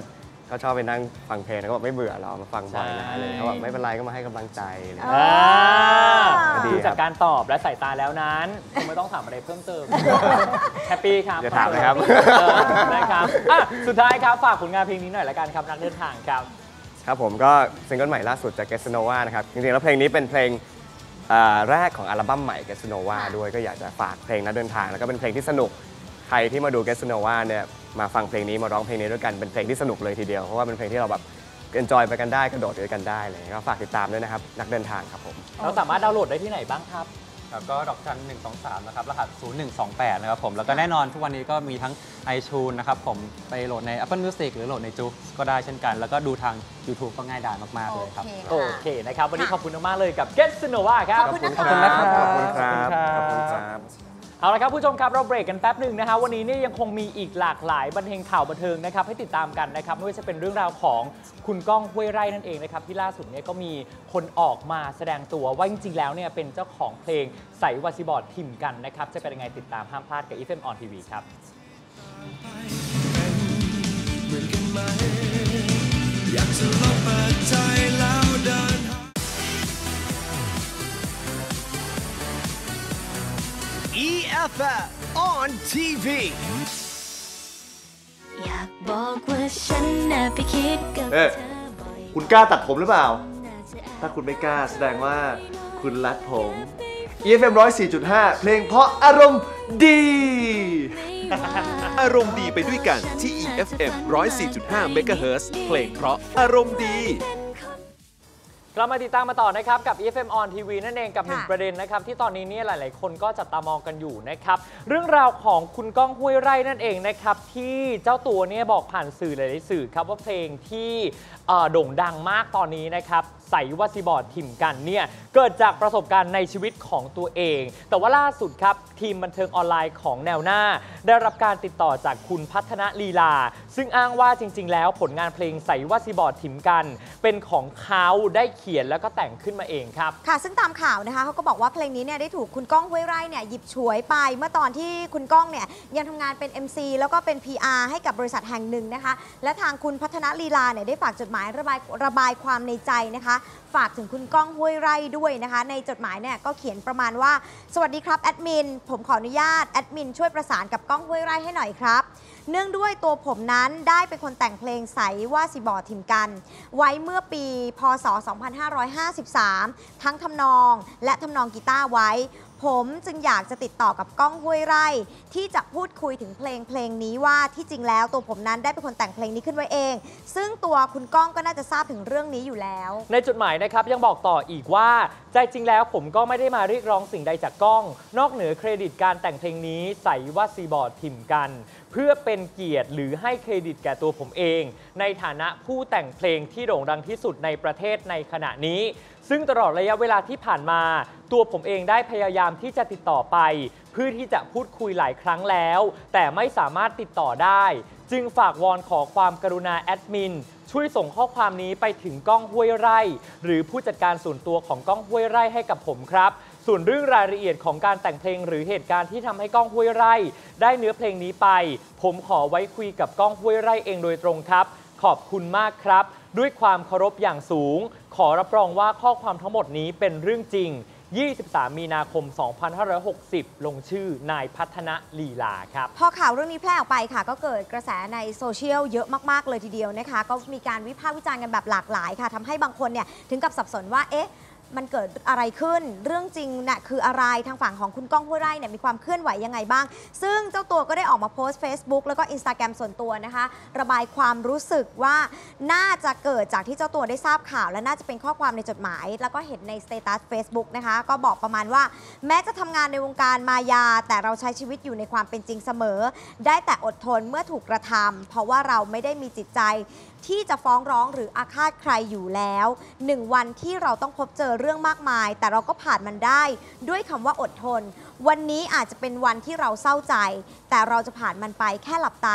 เขาชอบไปนั่งฟังเพลงแล้วก็บอกไม่เบื่อเรามาฟังบ่อยนะอะไรเขาบอกไม่เป็นไรก็มาให้กำลังใจเลยดีดูจากการตอบและสายตาแล้วนั้นคงไม่ต้องถามอะไรเพิ่มเติมแฮปปี้ครับอย่าถามเลยครับนะครับสุดท้ายครับฝากผลงานเพลงนี้หน่อยละกันครับนักเดินทางครับครับผมก็ซิงเกิลใหม่ล่าสุดจาก Gesanova นะครับจริงๆแล้วเพลงนี้เป็นเพลงแรกของอัลบั้มใหม่ Gesanova ด้วยก็อยากจะฝากเพลงนักเดินทางแล้วก็เป็นเพลงที่สนุกใครที่มาดู Gesanova เนี่ยมาฟังเพลงนี้มาร้องเพลงนี้ด้วยกันเป็นเพลงที่สนุกเลยทีเดียวเพราะว่าเป็นเพลงที่เราแบบเอนจอยไปกันได้กระโดดด้วยกันได้เลยก็ฝากติดตามด้วยนะครับนักเดินทางครับผมเราสามารถดาวน์โหลดได้ที่ไหนบ้างครับแล้วก็ดอกจันหนึ่งสองสามนะครับรหัสศูนย์หนึ่งสองแปดนะครับผมแล้วก็แน่นอนทุกวันนี้ก็มีทั้ง iTunes นะครับผมไปโหลดใน Apple Music หรือโหลดในจู๊กก็ได้เช่นกันแล้วก็ดูทาง YouTube ก็ง่ายดายมากๆเลยครับโอเคนะครับวันนี้ขอบคุณมากๆเลยกับ Gesanova ครับขอบคุณนะขอบคุณนะครับขอบคุณครับขอบคุณครับเอาละครับผู้ชมครับเราเบรกกันแป๊บหนึ่งนะคะวันนี้เนี่ยยังคงมีอีกหลากหลายบันเทิงข่าวบันเทิงนะครับให้ติดตามกันนะครับไม่ว่าจะเป็นเรื่องราวของคุณก้องห้วยไร่นั่นเองนะครับที่ล่าสุดเนี่ยก็มีคนออกมาแสดงตัวว่าจริงๆแล้วเนี่ยเป็นเจ้าของเพลงใสวาซิบอร์ดทิมกันนะครับจะเป็นยังไงติดตามห้ามพลาดกับ อี เอฟ เอ็ม on ที วี ครับอยากจะลองเปิดใจแล้วเดินอี เอฟ เอ็ม on ที วีอยากบอกว่าฉันน่ะไปคิดกับเธอคุณกล้าตัดผมหรือเปล่าถ้าคุณไม่กล้าแสดงว่าคุณรักผม อี เอฟ เอ็ม หนึ่งศูนย์สี่จุดห้า เพลงเพราะอารมณ์ดีอารมณ์ดีไปด้วยกันที่ อี เอฟ เอ็ม หนึ่งศูนย์สี่จุดห้า เมกะเฮิรตซ์ เพลงเพราะอารมณ์ดีเรามาติดตามมาต่อนะครับกับ อี เอฟ เอ็ม on ที วี นั่นเองกับหนึ่งประเด็นนะครับที่ตอนนี้เนี่ยหลายๆคนก็จับตามองกันอยู่นะครับเรื่องราวของคุณก้องห้วยไร่นั่นเองนะครับที่เจ้าตัวเนี่ยบอกผ่านสื่อหลายๆสื่อครับว่าเพลงที่โด่งดังมากตอนนี้นะครับใสวาซิบอร์ดทิมกันเนี่ยเกิดจากประสบการณ์ในชีวิตของตัวเองแต่ว่าล่าสุดครับทีมบันเทิงออนไลน์ของแนวหน้าได้รับการติดต่อจากคุณพัฒนลีลาซึ่งอ้างว่าจริงๆแล้วผลงานเพลงใสวาซิบอร์ดทิมกันเป็นของเขาได้เขียนแล้วก็แต่งขึ้นมาเองครับค่ะซึ่งตามข่าวนะคะเขาก็บอกว่าเพลงนี้เนี่ยได้ถูกคุณก้องห้วยไร่เนี่ยหยิบฉวยไปเมื่อตอนที่คุณก้องเนี่ยยังทำงานเป็น เอ็ม ซี แล้วก็เป็น พี อาร์ ให้กับบริษัทแห่งหนึ่งนะคะและทางคุณพัฒนลีลาเนี่ยได้ฝากจดหมายระบายระบายความในใจนะคะฝากถึงคุณก้องห้วยไร่ด้วยนะคะในจดหมายเนี่ยก็เขียนประมาณว่าสวัสดีครับแอดมินผมขออนุญาตแอดมินช่วยประสานกับก้องห้วยไร่ให้หน่อยครับเนื่องด้วยตัวผมนั้นได้เป็นคนแต่งเพลงใสวาซิบอร์ดทิมกันไว้เมื่อปีพ.ศ. สองพันห้าร้อยห้าสิบสามทั้งทำนองและทำนองกีตาร์ไว้ผมจึงอยากจะติดต่อกับก้องห้วยไร่ที่จะพูดคุยถึงเพลงเพลงนี้ว่าที่จริงแล้วตัวผมนั้นได้เป็นคนแต่งเพลงนี้ขึ้นไว้เองซึ่งตัวคุณก้องก็น่าจะทราบถึงเรื่องนี้อยู่แล้วในจดหมายนะครับยังบอกต่ออีกว่าใจจริงแล้วผมก็ไม่ได้มาเรียกร้องสิ่งใดจากก้องนอกเหนือเครดิตการแต่งเพลงนี้ใสวาซิบอร์ดทิมกันเพื่อเป็นเกียรติหรือให้เครดิตแก่ตัวผมเองในฐานะผู้แต่งเพลงที่โด่งดังที่สุดในประเทศในขณะนี้ซึ่งตลอดระยะเวลาที่ผ่านมาตัวผมเองได้พยายามที่จะติดต่อไปเพื่อที่จะพูดคุยหลายครั้งแล้วแต่ไม่สามารถติดต่อได้จึงฝากวอนขอความกรุณาแอดมินช่วยส่งข้อความนี้ไปถึงก้องห้วยไร่หรือผู้จัดการส่วนตัวของก้องห้วยไร่ให้กับผมครับส่วนเรื่องรายละเอียดของการแต่งเพลงหรือเหตุการณ์ที่ทำให้ก้องห้วยไร่ได้เนื้อเพลงนี้ไปผมขอไว้คุยกับก้องห้วยไร่เองโดยตรงครับขอบคุณมากครับด้วยความเคารพอย่างสูงขอรับรองว่าข้อความทั้งหมดนี้เป็นเรื่องจริงยี่สิบสามมีนาคมสองพันห้าร้อยหกสิบลงชื่อนายพัฒนลีลาครับพอข่าวเรื่องนี้แพร่ออกไปค่ะก็เกิดกระแสในโซเชียลเยอะมากๆเลยทีเดียวนะคะก็มีการวิพากษ์วิจารณ์กันแบบหลากหลายค่ะทำให้บางคนเนี่ยถึงกับสับสนว่าเอ๊ะมันเกิดอะไรขึ้นเรื่องจริงน่ะคืออะไรทางฝั่งของคุณก้องห้วยไร่เนี่ยมีความเคลื่อนไหวยังไงบ้างซึ่งเจ้าตัวก็ได้ออกมาโพสต์ Facebook แล้วก็ Instagram ส่วนตัวนะคะระบายความรู้สึกว่าน่าจะเกิดจากที่เจ้าตัวได้ทราบข่าวและน่าจะเป็นข้อความในจดหมายแล้วก็เห็นในสเตตัส Facebook นะคะก็บอกประมาณว่าแม้จะทำงานในวงการมายาแต่เราใช้ชีวิตอยู่ในความเป็นจริงเสมอได้แต่อดทนเมื่อถูกกระทำเพราะว่าเราไม่ได้มีจิตใจที่จะฟ้องร้องหรืออาฆาตใครอยู่แล้วหนึ่งวันที่เราต้องพบเจอเรื่องมากมายแต่เราก็ผ่านมันได้ด้วยคำว่าอดทนวันนี้อาจจะเป็นวันที่เราเศร้าใจแต่เราจะผ่านมันไปแค่หลับตา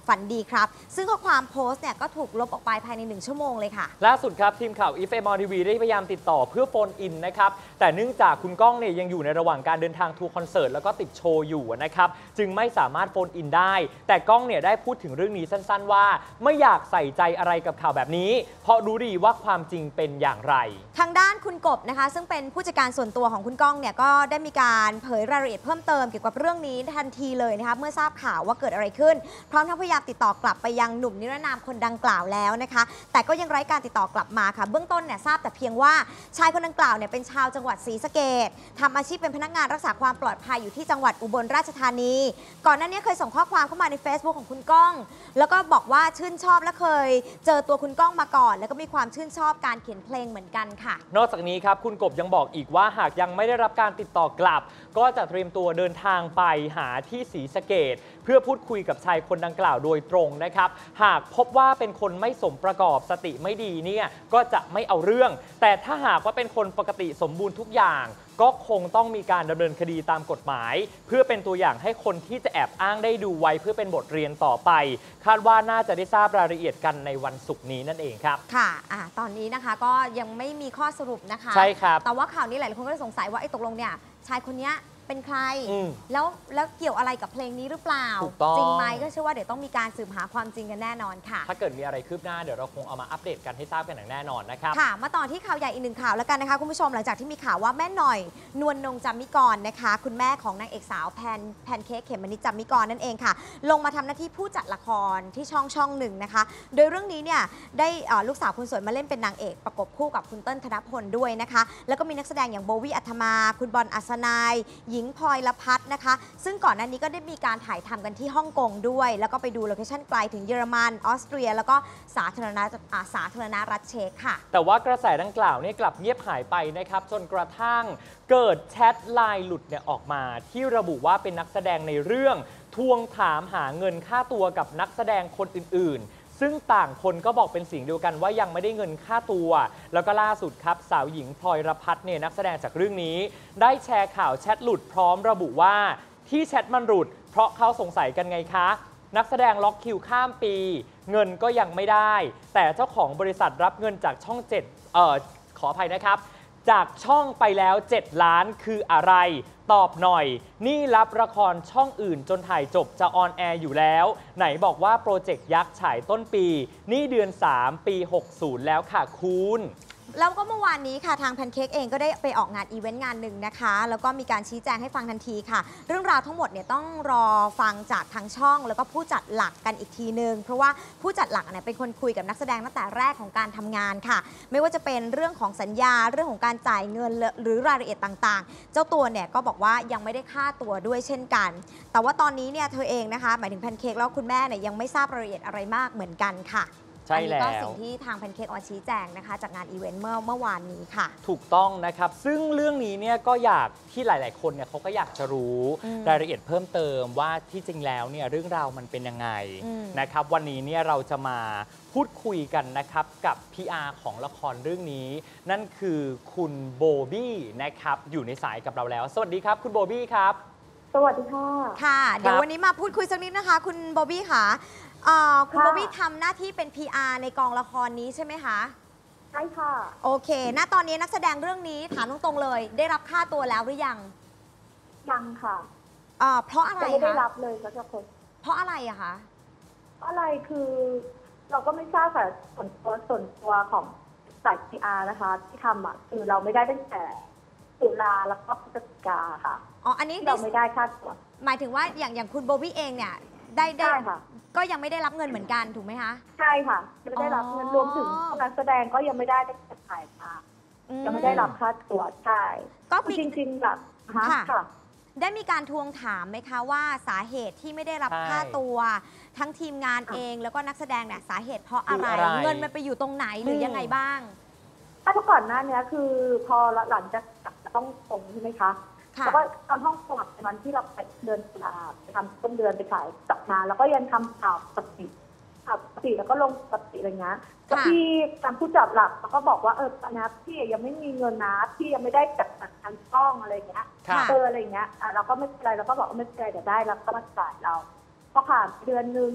ฝันดีครับซึ่งข้อความโพสต์เนี่ยก็ถูกลบออกไปภายในหนึ่งชั่วโมงเลยค่ะล่าสุดครับทีมข่าว อี เอฟ เอ็ม ที วี ได้พยายามติดต่อเพื่อโฟนอินนะครับแต่เนื่องจากคุณก้องเนี่ยยังอยู่ในระหว่างการเดินทางทัวร์คอนเสิร์ตแล้วก็ติดโชว์อยู่นะครับจึงไม่สามารถโฟนอินได้แต่ก้องเนี่ยได้พูดถึงเรื่องนี้สั้นๆว่าไม่อยากใส่ใจอะไรกับข่าวแบบนี้เพราะรู้ดีว่าความจริงเป็นอย่างไรทางด้านคุณกบนะคะซึ่งเป็นผู้จัดการส่วนตัวของคุณก้องเนี่ยก็ได้มีการเผยรายละเอียดเพิ่มเติมเกี่ยวกับเรื่องนี้ทันทีเลยนะคะเมื่อทราบข่าวว่าเกิดอะไรขึ้นพร้อมทั้งพยายามติดต่อกลับไปยังหนุ่มนิรนามคนดังกล่าวแล้วนะคะแต่ก็ยังไร้การติดต่อกลับมาค่ะเบื้องต้นเนี่ยทราบแต่เพียงว่าชายคนดังกล่าวเนี่ยเป็นชาวจังหวัดศรีสะเกษทำอาชีพเป็นพนักงานรักษาความปลอดภัยอยู่ที่จังหวัดอุบลราชธานีก่อนหน้านี้เคยส่งข้อความเข้ามาใน Facebook ของคุณก้องแล้วก็บอกว่าชื่นชอบและเคยเจอตัวคุณก้องมาก่อนแล้วก็มีความชื่นชอบการเขียนเพลงเหมือนกันค่ะนอกจากนี้ครับคุณกบยังบอกอีกว่าหากยังไม่ได้รับการติดต่อกลับก็จะเตรียมตัวเดินทางไปหาที่ศรีสะเกษเพื่อพูดคุยกับชายคนดังกล่าวโดยตรงนะครับหากพบว่าเป็นคนไม่สมประกอบสติไม่ดีเนี่ยก็จะไม่เอาเรื่องแต่ถ้าหากว่าเป็นคนปกติสมบูรณ์ทุกอย่างก็คงต้องมีการดำเนินคดีตามกฎหมายเพื่อเป็นตัวอย่างให้คนที่จะแอบอ้างได้ดูไว้เพื่อเป็นบทเรียนต่อไปคาดว่าน่าจะได้ทราบรายละเอียดกันในวันศุกร์นี้นั่นเองครับค่ะอ่ะตอนนี้นะคะก็ยังไม่มีข้อสรุปนะคะใช่ครับแต่ว่าข่าวนี้หลายคนก็สงสัยว่าไอ้ตกลงเนี่ยชายคนนี้เป็นใครแล้วแล้วเกี่ยวอะไรกับเพลงนี้หรือเปล่าจริงไหมก็เชื่อว่าเดี๋ยวต้องมีการสืบหาความจริงกันแน่นอนค่ะถ้าเกิดมีอะไรคืบหน้าเดี๋ยวเราคงเอามาอัปเดตกันให้ทราบกันอย่างแน่นอนนะครับค่ะมาต่อที่ข่าวใหญ่อีกหนึ่งข่าวแล้วกันนะคะคุณผู้ชมหลังจากที่มีข่าวว่าแม่หน่อยนวลนงจามิกรนะคะคุณแม่ของนางเอกสาวแพนแพนเค้กเขมมณิชจามิกรนั่นเองค่ะลงมาทำหน้าที่ผู้จัดละครที่ช่องช่องหนึ่งนะคะโดยเรื่องนี้เนี่ยได้ลูกสาวคนสวยมาเล่นเป็นนางเอกประกบคู่กับคุณเติ้ลธนพลด้วยนะคะแล้วก็มีนักแสดงอย่างโบวี่อัธมาคุณบอลอัศนัยหญิงพลอยละพัฒนะคะซึ่งก่อนหน้านี้ก็ได้มีการถ่ายทำกันที่ฮ่องกงด้วยแล้วก็ไปดูโลเคชั่นไกลถึงเยอรมันออสเตรียแล้วก็สาธารณสาธารณรัฐเช็กค่ะแต่ว่ากระแสดังกล่าวเนี่ยกลับเงียบหายไปนะครับจนกระทั่งเกิดแชทไลน์หลุดเนี่ยออกมาที่ระบุว่าเป็นนักแสดงในเรื่องทวงถามหาเงินค่าตัวกับนักแสดงคนอื่นๆซึ่งต่างคนก็บอกเป็นเสียงเดียวกันว่ายังไม่ได้เงินค่าตัวแล้วก็ล่าสุดครับสาวหญิงพลอยรพัฒน์เนี่ยนักแสดงจากเรื่องนี้ได้แชร์ข่าวแชทหลุดพร้อมระบุว่าที่แชทมันหลุดเพราะเขาสงสัยกันไงคะนักแสดงล็อกคิวข้ามปีเงินก็ยังไม่ได้แต่เจ้าของบริษัทรับเงินจากช่องเจ็ดเอ่อขออภัยนะครับจากช่องไปแล้วเจ็ดล้านคืออะไรตอบหน่อยนี่รับละครช่องอื่นจนถ่ายจบจะออนแอร์อยู่แล้วไหนบอกว่าโปรเจกต์ยักษ์ฉายต้นปีนี่เดือนสามปีหกสิบแล้วค่ะคุณแล้วก็เมื่อวานนี้ค่ะทางแพนเค้กเองก็ได้ไปออกงานอีเวนต์งานหนึ่งนะคะแล้วก็มีการชี้แจงให้ฟังทันทีค่ะเรื่องราวทั้งหมดเนี่ยต้องรอฟังจากทางช่องแล้วก็ผู้จัดหลักกันอีกทีนึงเพราะว่าผู้จัดหลักเนี่ยเป็นคนคุยกับนักแสดงตั้งแต่แรกของการทำงานค่ะไม่ว่าจะเป็นเรื่องของสัญญาเรื่องของการจ่ายเงินหรือรายละเอียดต่างๆเจ้าตัวเนี่ยก็บอกว่ายังไม่ได้ค่าตัวด้วยเช่นกันแต่ว่าตอนนี้เนี่ยเธอเองนะคะหมายถึงแพนเค้กแล้วคุณแม่เนี่ยยังไม่ทราบรายละเอียดอะไรมากเหมือนกันค่ะใช่แล้วก็สิ่งที่ทางแพนเค้กออกมาชี้แจงนะคะจากงานอีเวนต์เมื่อเมื่อวานนี้ค่ะถูกต้องนะครับซึ่งเรื่องนี้เนี่ยก็อยากที่หลายๆคนเนี่ยเขาก็อยากจะรู้รายละเอียดเพิ่มเติมว่าที่จริงแล้วเนี่ยเรื่องราวมันเป็นยังไงนะครับวันนี้เนี่ยเราจะมาพูดคุยกันนะครับกับ พี อาร์ ของละครเรื่องนี้นั่นคือคุณโบบี้นะครับอยู่ในสายกับเราแล้วสวัสดีครับคุณโบบี้ครับสวัสดีค่ะค่ะเดี๋ยววันนี้มาพูดคุยสักนิดนะคะคุณโบบี้ค่ะคุณโบบี้ทำหน้าที่เป็น พี อาร์ ในกองละครนี้ใช่ไหมคะใช่ค่ะโอเคณตอนนี้นักแสดงเรื่องนี้ถามตรงๆเลยได้รับค่าตัวแล้วหรือยังยังค่ะเพราะอะไรคะไม่ได้รับเลยสักคนเพราะอะไรอะคะอะไรคือเราก็ไม่ทราบแต่ส่วนตัวส่วนตัวของสาย พี อาร์ นะคะที่ทำอ่ะคือเราไม่ได้ตั้งแต่ตุลาแล้วก็พฤศจิกาค่ะอ๋ออันนี้เราไม่ได้ค่าตัวหมายถึงว่าอย่างอย่างคุณโบบี้เองเนี่ยได้ได้ก็ยังไม่ได้รับเงินเหมือนกันถูกไหมคะใช่ค่ะไม่ได้รับเงินรวมถึงนักแสดงก็ยังไม่ได้ตั้งแต่ถ่ายมายังไม่ได้รับค่าตัวใช่ก็จริงๆแบบค่ะได้มีการทวงถามไหมคะว่าสาเหตุที่ไม่ได้รับค่าตัวทั้งทีมงานเองแล้วก็นักแสดงเนี่ยสาเหตุเพราะอะไรเงินมันไปอยู่ตรงไหนหรือยังไงบ้างถ้าก่อนหน้านี้คือพอหลังจากต้องส่งใช่ไหมคะแล้วก็ตอนห้องสอบในวันที่เราไปเดินตลาดไปทำต้นเดือนไปขายกลับมาแล้วก็ยังทำข่าวปกติข่าวปกติแล้วก็ลงปกติอะไรเงี้ยที่ทางผู้จัดหลักเขาก็บอกว่าเออนะพี่ยังไม่มีเงินนะพี่ยังไม่ได้จัดทางกล้องอะไรเงี้ยเอออะไรเงี้ยเราก็ไม่เป็นไรเราก็บอกว่าไม่เป็นไรเดี๋ยวได้แล้วก็มาจ่ายเราพอผ่านเดือนนึงก็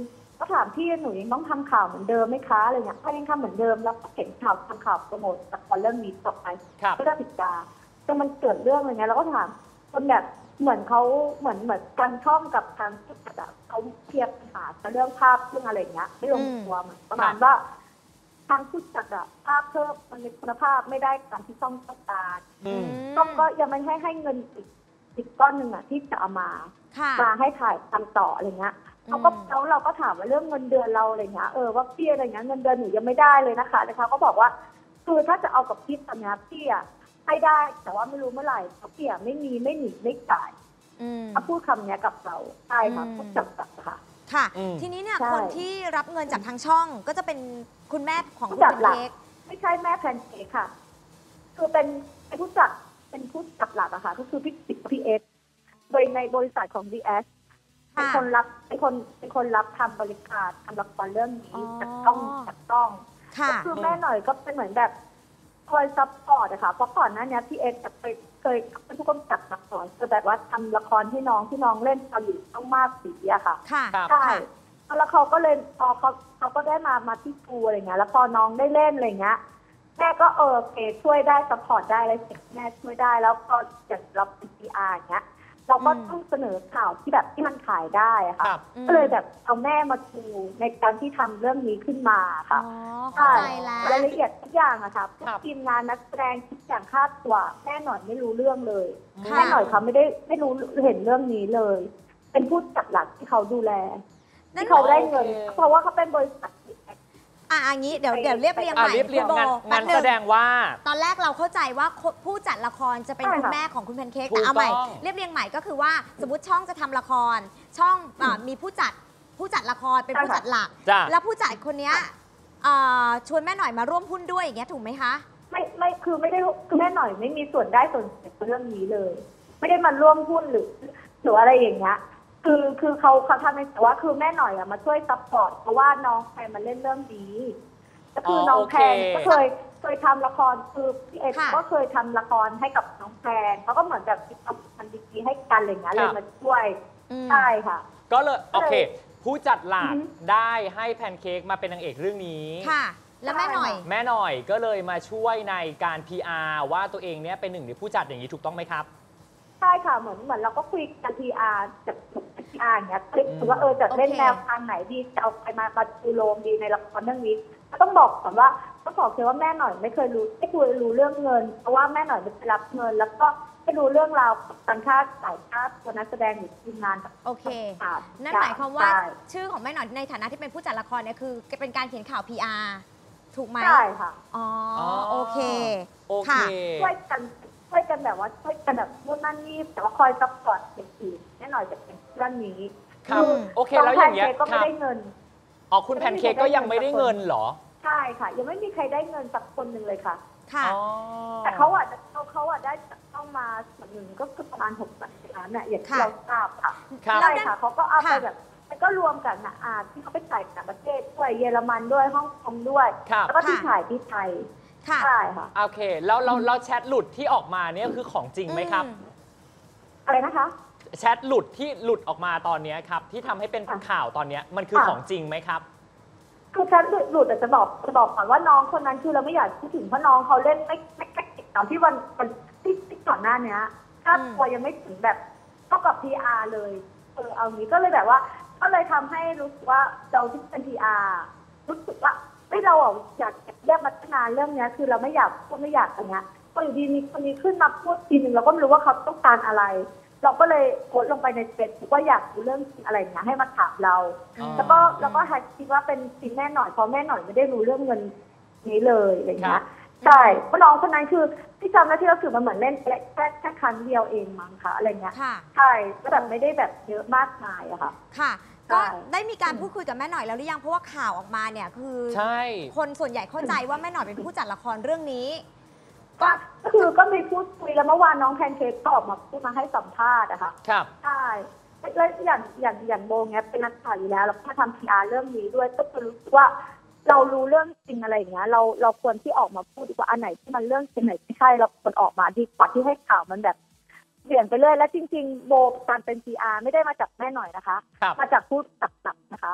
ก็ถามพี่หนูยังต้องทำข่าวเหมือนเดิมไหมคะอะไรเงี้ยถ้ายังทำเหมือนเดิมแล้วก็เห็นข่าวทำข่าวโปรโมทละครเรื่องนี้ต่อไปก็ได้ติดตามจนมันเกิดเรื่องอะไรเงี้ยเราก็ถามคนแบบเหมือนเขาเหมือนเหมือนการช่องกับทางผู้จัดเขาเทียบปัญหาเรื่องภาพเรื่องอะไรเงี้ยไม่ลงตัวเหมือนประมาณว่าทางผู้จัดอะภาพเพิ่มมันมีคุณภาพไม่ได้ตามที่ช่องต้องการช่องก็ยังไม่ให้ให้เงินอีกอีกก้อนหนึ่งอะที่จะเอามามาให้ถ่ายทำต่ออะไรเงี้ยเขาก็แล้วเราก็ถามว่าเรื่องเงินเดือนเราอะไรเงี้ยเออว่าพี่อะไรเงี้ยเงินเดือนหนูยังไม่ได้เลยนะคะแต่เขาก็บอกว่าคือถ้าจะเอากับพี่ตอนนี้พี่อะให้ได้แต่ว่าไม่รู้เมื่อไหร่เขาพี่อะไม่มีไม่หนีไม่จ่ายเขาพูดคำนี้กับเราใช่ค่ะพูดจับจับค่ะค่ะทีนี้เนี่ยคนที่รับเงินจากทางช่องก็จะเป็นคุณแม่ของคุณแพนเค้กไม่ใช่แม่แพนเค้กค่ะคือเป็นเป็นผู้จัดเป็นผู้จัดหลักอะค่ะก็คือพี่ติ๊กพี่เอ็กโดยในบริษัทของ ดี เอส เป็นคนรับเป็นคนเป็นคนรับทำบริการทำละครเรื่องนี้จัดต้องจัดต้องก็คือแม่หน่อยก็เป็นเหมือนแบบคอยซัพพอร์ตนะคะเพราะก่อนหน้านี้พี่เอ็กเคยเคยเป็นผู้กำกับละครคือแบบว่าทำละครให้น้องที่น้องเล่นตอนอยู่ต้องมากสีอะค่ะใช่แล้วเขาก็เลยพอเขาเขาก็ได้มามาที่กูอะไรเงี้ยแล้วพอน้องได้เล่นอะไรเงี้ยแม่ก็เออโอเคช่วยได้ซัพพอร์ตได้อะไรเสร็จแม่ช่วยได้แล้วพออย่างเราเป็น พี อาร์ เงี้ยเราก็ต้องเสนอข่าวที่แบบที่มันขายได้ค่ะก็เลยแบบเอาแม่มาดูในการที่ทำเรื่องนี้ขึ้นมาค่ะใช่รายละเอียดทุกอย่างอะค่ะทีมงานนักแสดงทุกอย่างค่าตัวแม่หน่อยไม่รู้เรื่องเลยแม่หน่อยเขาไม่ได้ไม่รู้เห็นเรื่องนี้เลย เป็นผู้จัดหลักที่เขาดูแลที่เขาได้เงินเพราะว่าเขาเป็นบริษัทอ่ะอย่างนี้เดี๋ยวเดี๋ยวเรียบเรียงใหม่คุณโบงั้นแสดงว่าตอนแรกเราเข้าใจว่าผู้จัดละครจะเป็นคุณแม่ของคุณแพนเค้กแต่เอาใหม่เรียบเรียงใหม่ก็คือว่าสมมติช่องจะทำละครช่องมีผู้จัดผู้จัดละครเป็นผู้จัดหลักแล้วผู้จัดคนนี้ชวนแม่หน่อยมาร่วมหุ้นด้วยอย่างเงี้ยถูกไหมคะไม่ไม่คือไม่ได้คือแม่หน่อยไม่มีส่วนได้ส่วนเสียเรื่องนี้เลย ไม่ได้มาร่วมหุ้นหรือหรืออะไรอย่างเงี้ยคือคือเขาเขาทำในแต่ว่าคือแม่หน่อยอะมาช่วยซัพพอร์ตเพราะว่าน้องแพนมาเล่นเรื่องนี้ก็คือน้องแพนก็เคยเคยทำละครคือพี่เอ็กก็เคยทำละครให้กับน้องแพนเขาก็เหมือนแบบทำดีๆให้กันอะไรเงี้ยเลยมาช่วยใช่ค่ะก็เลยโอเคผู้จัดหลักได้ให้แพนเค้กมาเป็นนางเอกเรื่องนี้ค่ะแล้วแม่หน่อยแม่หน่อยก็เลยมาช่วยในการ พี อาร์ ว่าตัวเองเนี้ยเป็นหนึ่งในผู้จัดอย่างนี้ถูกต้องไหมครับใช่ค่ะเหมือนเหมือนเราก็คุยกัน พี อาร์ จาก พี อาร์ อย่างเงี้ยคือว่าเออจะเล่นแนวทางไหนดีจะเอาใครมามาดูโลมดีในละครเรื่องนี้ต้องบอกก่อนว่าต้องบอกเลยว่าแม่หน่อยไม่เคยรู้ไม่เคยรู้เรื่องเงินเพราะว่าแม่หน่อยไม่ได้รับเงินแล้วก็ไม่รู้เรื่องราวการค่าจ่ายค่าตัวนักแสดงหรือทีมงานโอเคนั่นหมายความว่าชื่อของแม่หน่อยในฐานะที่เป็นผู้จัดละครเนี่ยคือเป็นการเขียนข่าว พี อาร์ ถูกไหมใช่ค่ะอ๋อโอเคโอเคช่วยกันช่วยกันแบบว่าช่วยกันแบบนู่นนั่นนี่แต่ว่าคอยซัพพอร์ตเป็นทีมแน่หน่อยจะเป็นเรื่องนี้ครับโอเคแล้วอย่างเงี้ยก็ไม่ได้เงินอ๋อคุณแพนเค้กก็ยังไม่ได้เงินเหรอใช่ค่ะยังไม่มีใครได้เงินสักคนหนึ่งเลยค่ะค่ะแต่เขาอ่ะเขาเขาอ่ะได้ต้องมาส่วนหนึ่งก็คือประมาณหกแสนล้านเนี่ยอย่างที่เราทราบค่ะใช่ค่ะเขาก็เอาไปแบบก็รวมกันนะอาที่เขาไปถ่ายต่างประเทศด้วยเยอรมันด้วยฮ่องกงด้วยแล้วก็ที่ถ่ายที่ไทยใช่ค่ะโอเคแล้วเราเราแชทหลุดที่ออกมาเนี่ยคือของจริงไหมครับอะไรนะคะแชทหลุดที่หลุดออกมาตอนนี้ครับที่ทำให้เป็นข่าวตอนนี้มันคือของจริงไหมครับคือแชทหลุดหลุดแต่จะบอกจะบอกก่อนว่าน้องคนนั้นคือเราไม่อยากพูดถึงเพราะน้องเขาเล่นไม่ไม่ไม่ติดตามที่วันที่ที่ก่อนหน้านี้ค่าตัวยังไม่ถึงแบบเท่ากับ พี อาร์ เลยเออเอางี้ก็เลยแบบว่าก็เลยทำให้รู้สึกว่าเราที่เป็น พี อาร์ รู้สึกว่าไม่เราอยากเรียกมาตั้งนานเรื่องนี้คือเราไม่อยากพูดไม่อยากอะไรเงี้ยพออยู่ดีมีคนนี้ขึ้นมาพูดทีนึงเราก็ไม่รู้ว่าเขาต้องการอะไรเราก็เลยโพสต์ลงไปในเฟซบุ๊กว่าอยากรู้เรื่องอะไรเงี้ยให้มาถามเราแล้วก็แล้วก็คิดว่าเป็นจริงแม่หน่อยเพราะแม่หน่อยไม่ได้รู้เรื่องเงินนี้เลยอะไรเงี้ยใช่เพราะน้องคนนั้นคือที่จำได้ที่เราสื่อมาเหมือนเล่นแค่แค่ครั้งเดียวเองมั้งคะอะไรเงี้ยใช่ก็แบบไม่ได้แบบเยอะมากมายอะค่ะค่ะก็ได้มีการพูดคุยกับแม่หน่อยแล้วหรือยังเพราะว่าข่าวออกมาเนี่ยคือคนส่วนใหญ่เข้าใจว่าแม่หน่อยเป็นผู้จัดละครเรื่องนี้ก็คือก็มีพูดคุยแล้วเมื่อวานน้องแพนเค้กก็ออกมาพูดมาให้สัมภาษณ์อะค่ะครับใช่แล้วอย่างอย่างอย่างโบเงี้ยเป็นนักข่าวอยู่แล้วแล้วก็ทำ พี อาร์ เรื่องนี้ด้วยก็คือรู้สึกว่าเรารู้เรื่องจริงอะไรอย่างเงี้ยเราเราควรที่ออกมาพูดดีกว่าอันไหนที่มันเรื่องจริงไหนไม่ใช่เราควรออกมาดีกว่าที่ให้ข่าวมันแบบเปลี่ยนไปเลยและจริงๆโบการเป็น พี อาร์ ไม่ได้มาจากแม่หน่อยนะคะมาจากผู้จัดหลักนะคะ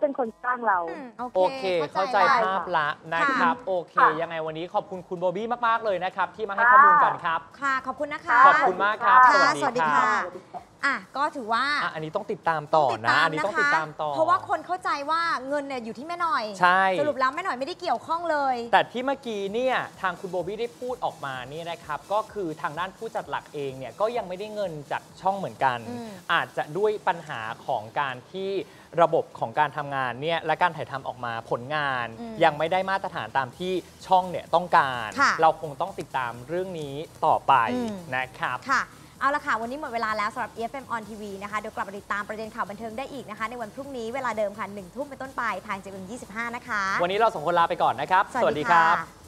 เป็นคนจ้างเราโอเคเข้าใจภาพละนะครับโอเคยังไงวันนี้ขอบคุณคุณโบบี้มากๆเลยนะครับที่มาให้ข้อมูลกันครับค่ะขอบคุณนะคะขอบคุณมากครับค่ะสวัสดีค่ะอ่ะก็ถือว่าอ่ะอันนี้ต้องติดตามต่อนะอันนี้ต้องติดตามต่อเพราะว่าคนเข้าใจว่าเงินเนี่ยอยู่ที่แม่หน่อยใช่สรุปแล้วแม่หน่อยไม่ได้เกี่ยวข้องเลยแต่ที่เมื่อกี้เนี่ยทางคุณโบบี้ได้พูดออกมานี่นะครับก็คือทางด้านผู้จัดหลักเองเนี่ยก็ยังไม่ได้เงินจากช่องเหมือนกัน อาจจะด้วยปัญหาของการที่ระบบของการทำงานเนี่ยและการถ่ายทำออกมาผลงาน ยังไม่ได้มาตรฐานตามที่ช่องเนี่ยต้องการ เราคงต้องติดตามเรื่องนี้ต่อไปนะครับค่ะเอาละค่ะวันนี้หมดเวลาแล้วสำหรับ อี เอฟ เอ็ม on ที วี นะคะเดี๋ยวกลับมาติดตามประเด็นข่าวบันเทิงได้อีกนะคะในวันพรุ่งนี้เวลาเดิมค่ะหนึ่งทุ่มเป็นต้นไปทาง เจ เอ็ม ยี่สิบห้านะคะวันนี้เราสองคนลาไปก่อนนะครับสวัสดีครับ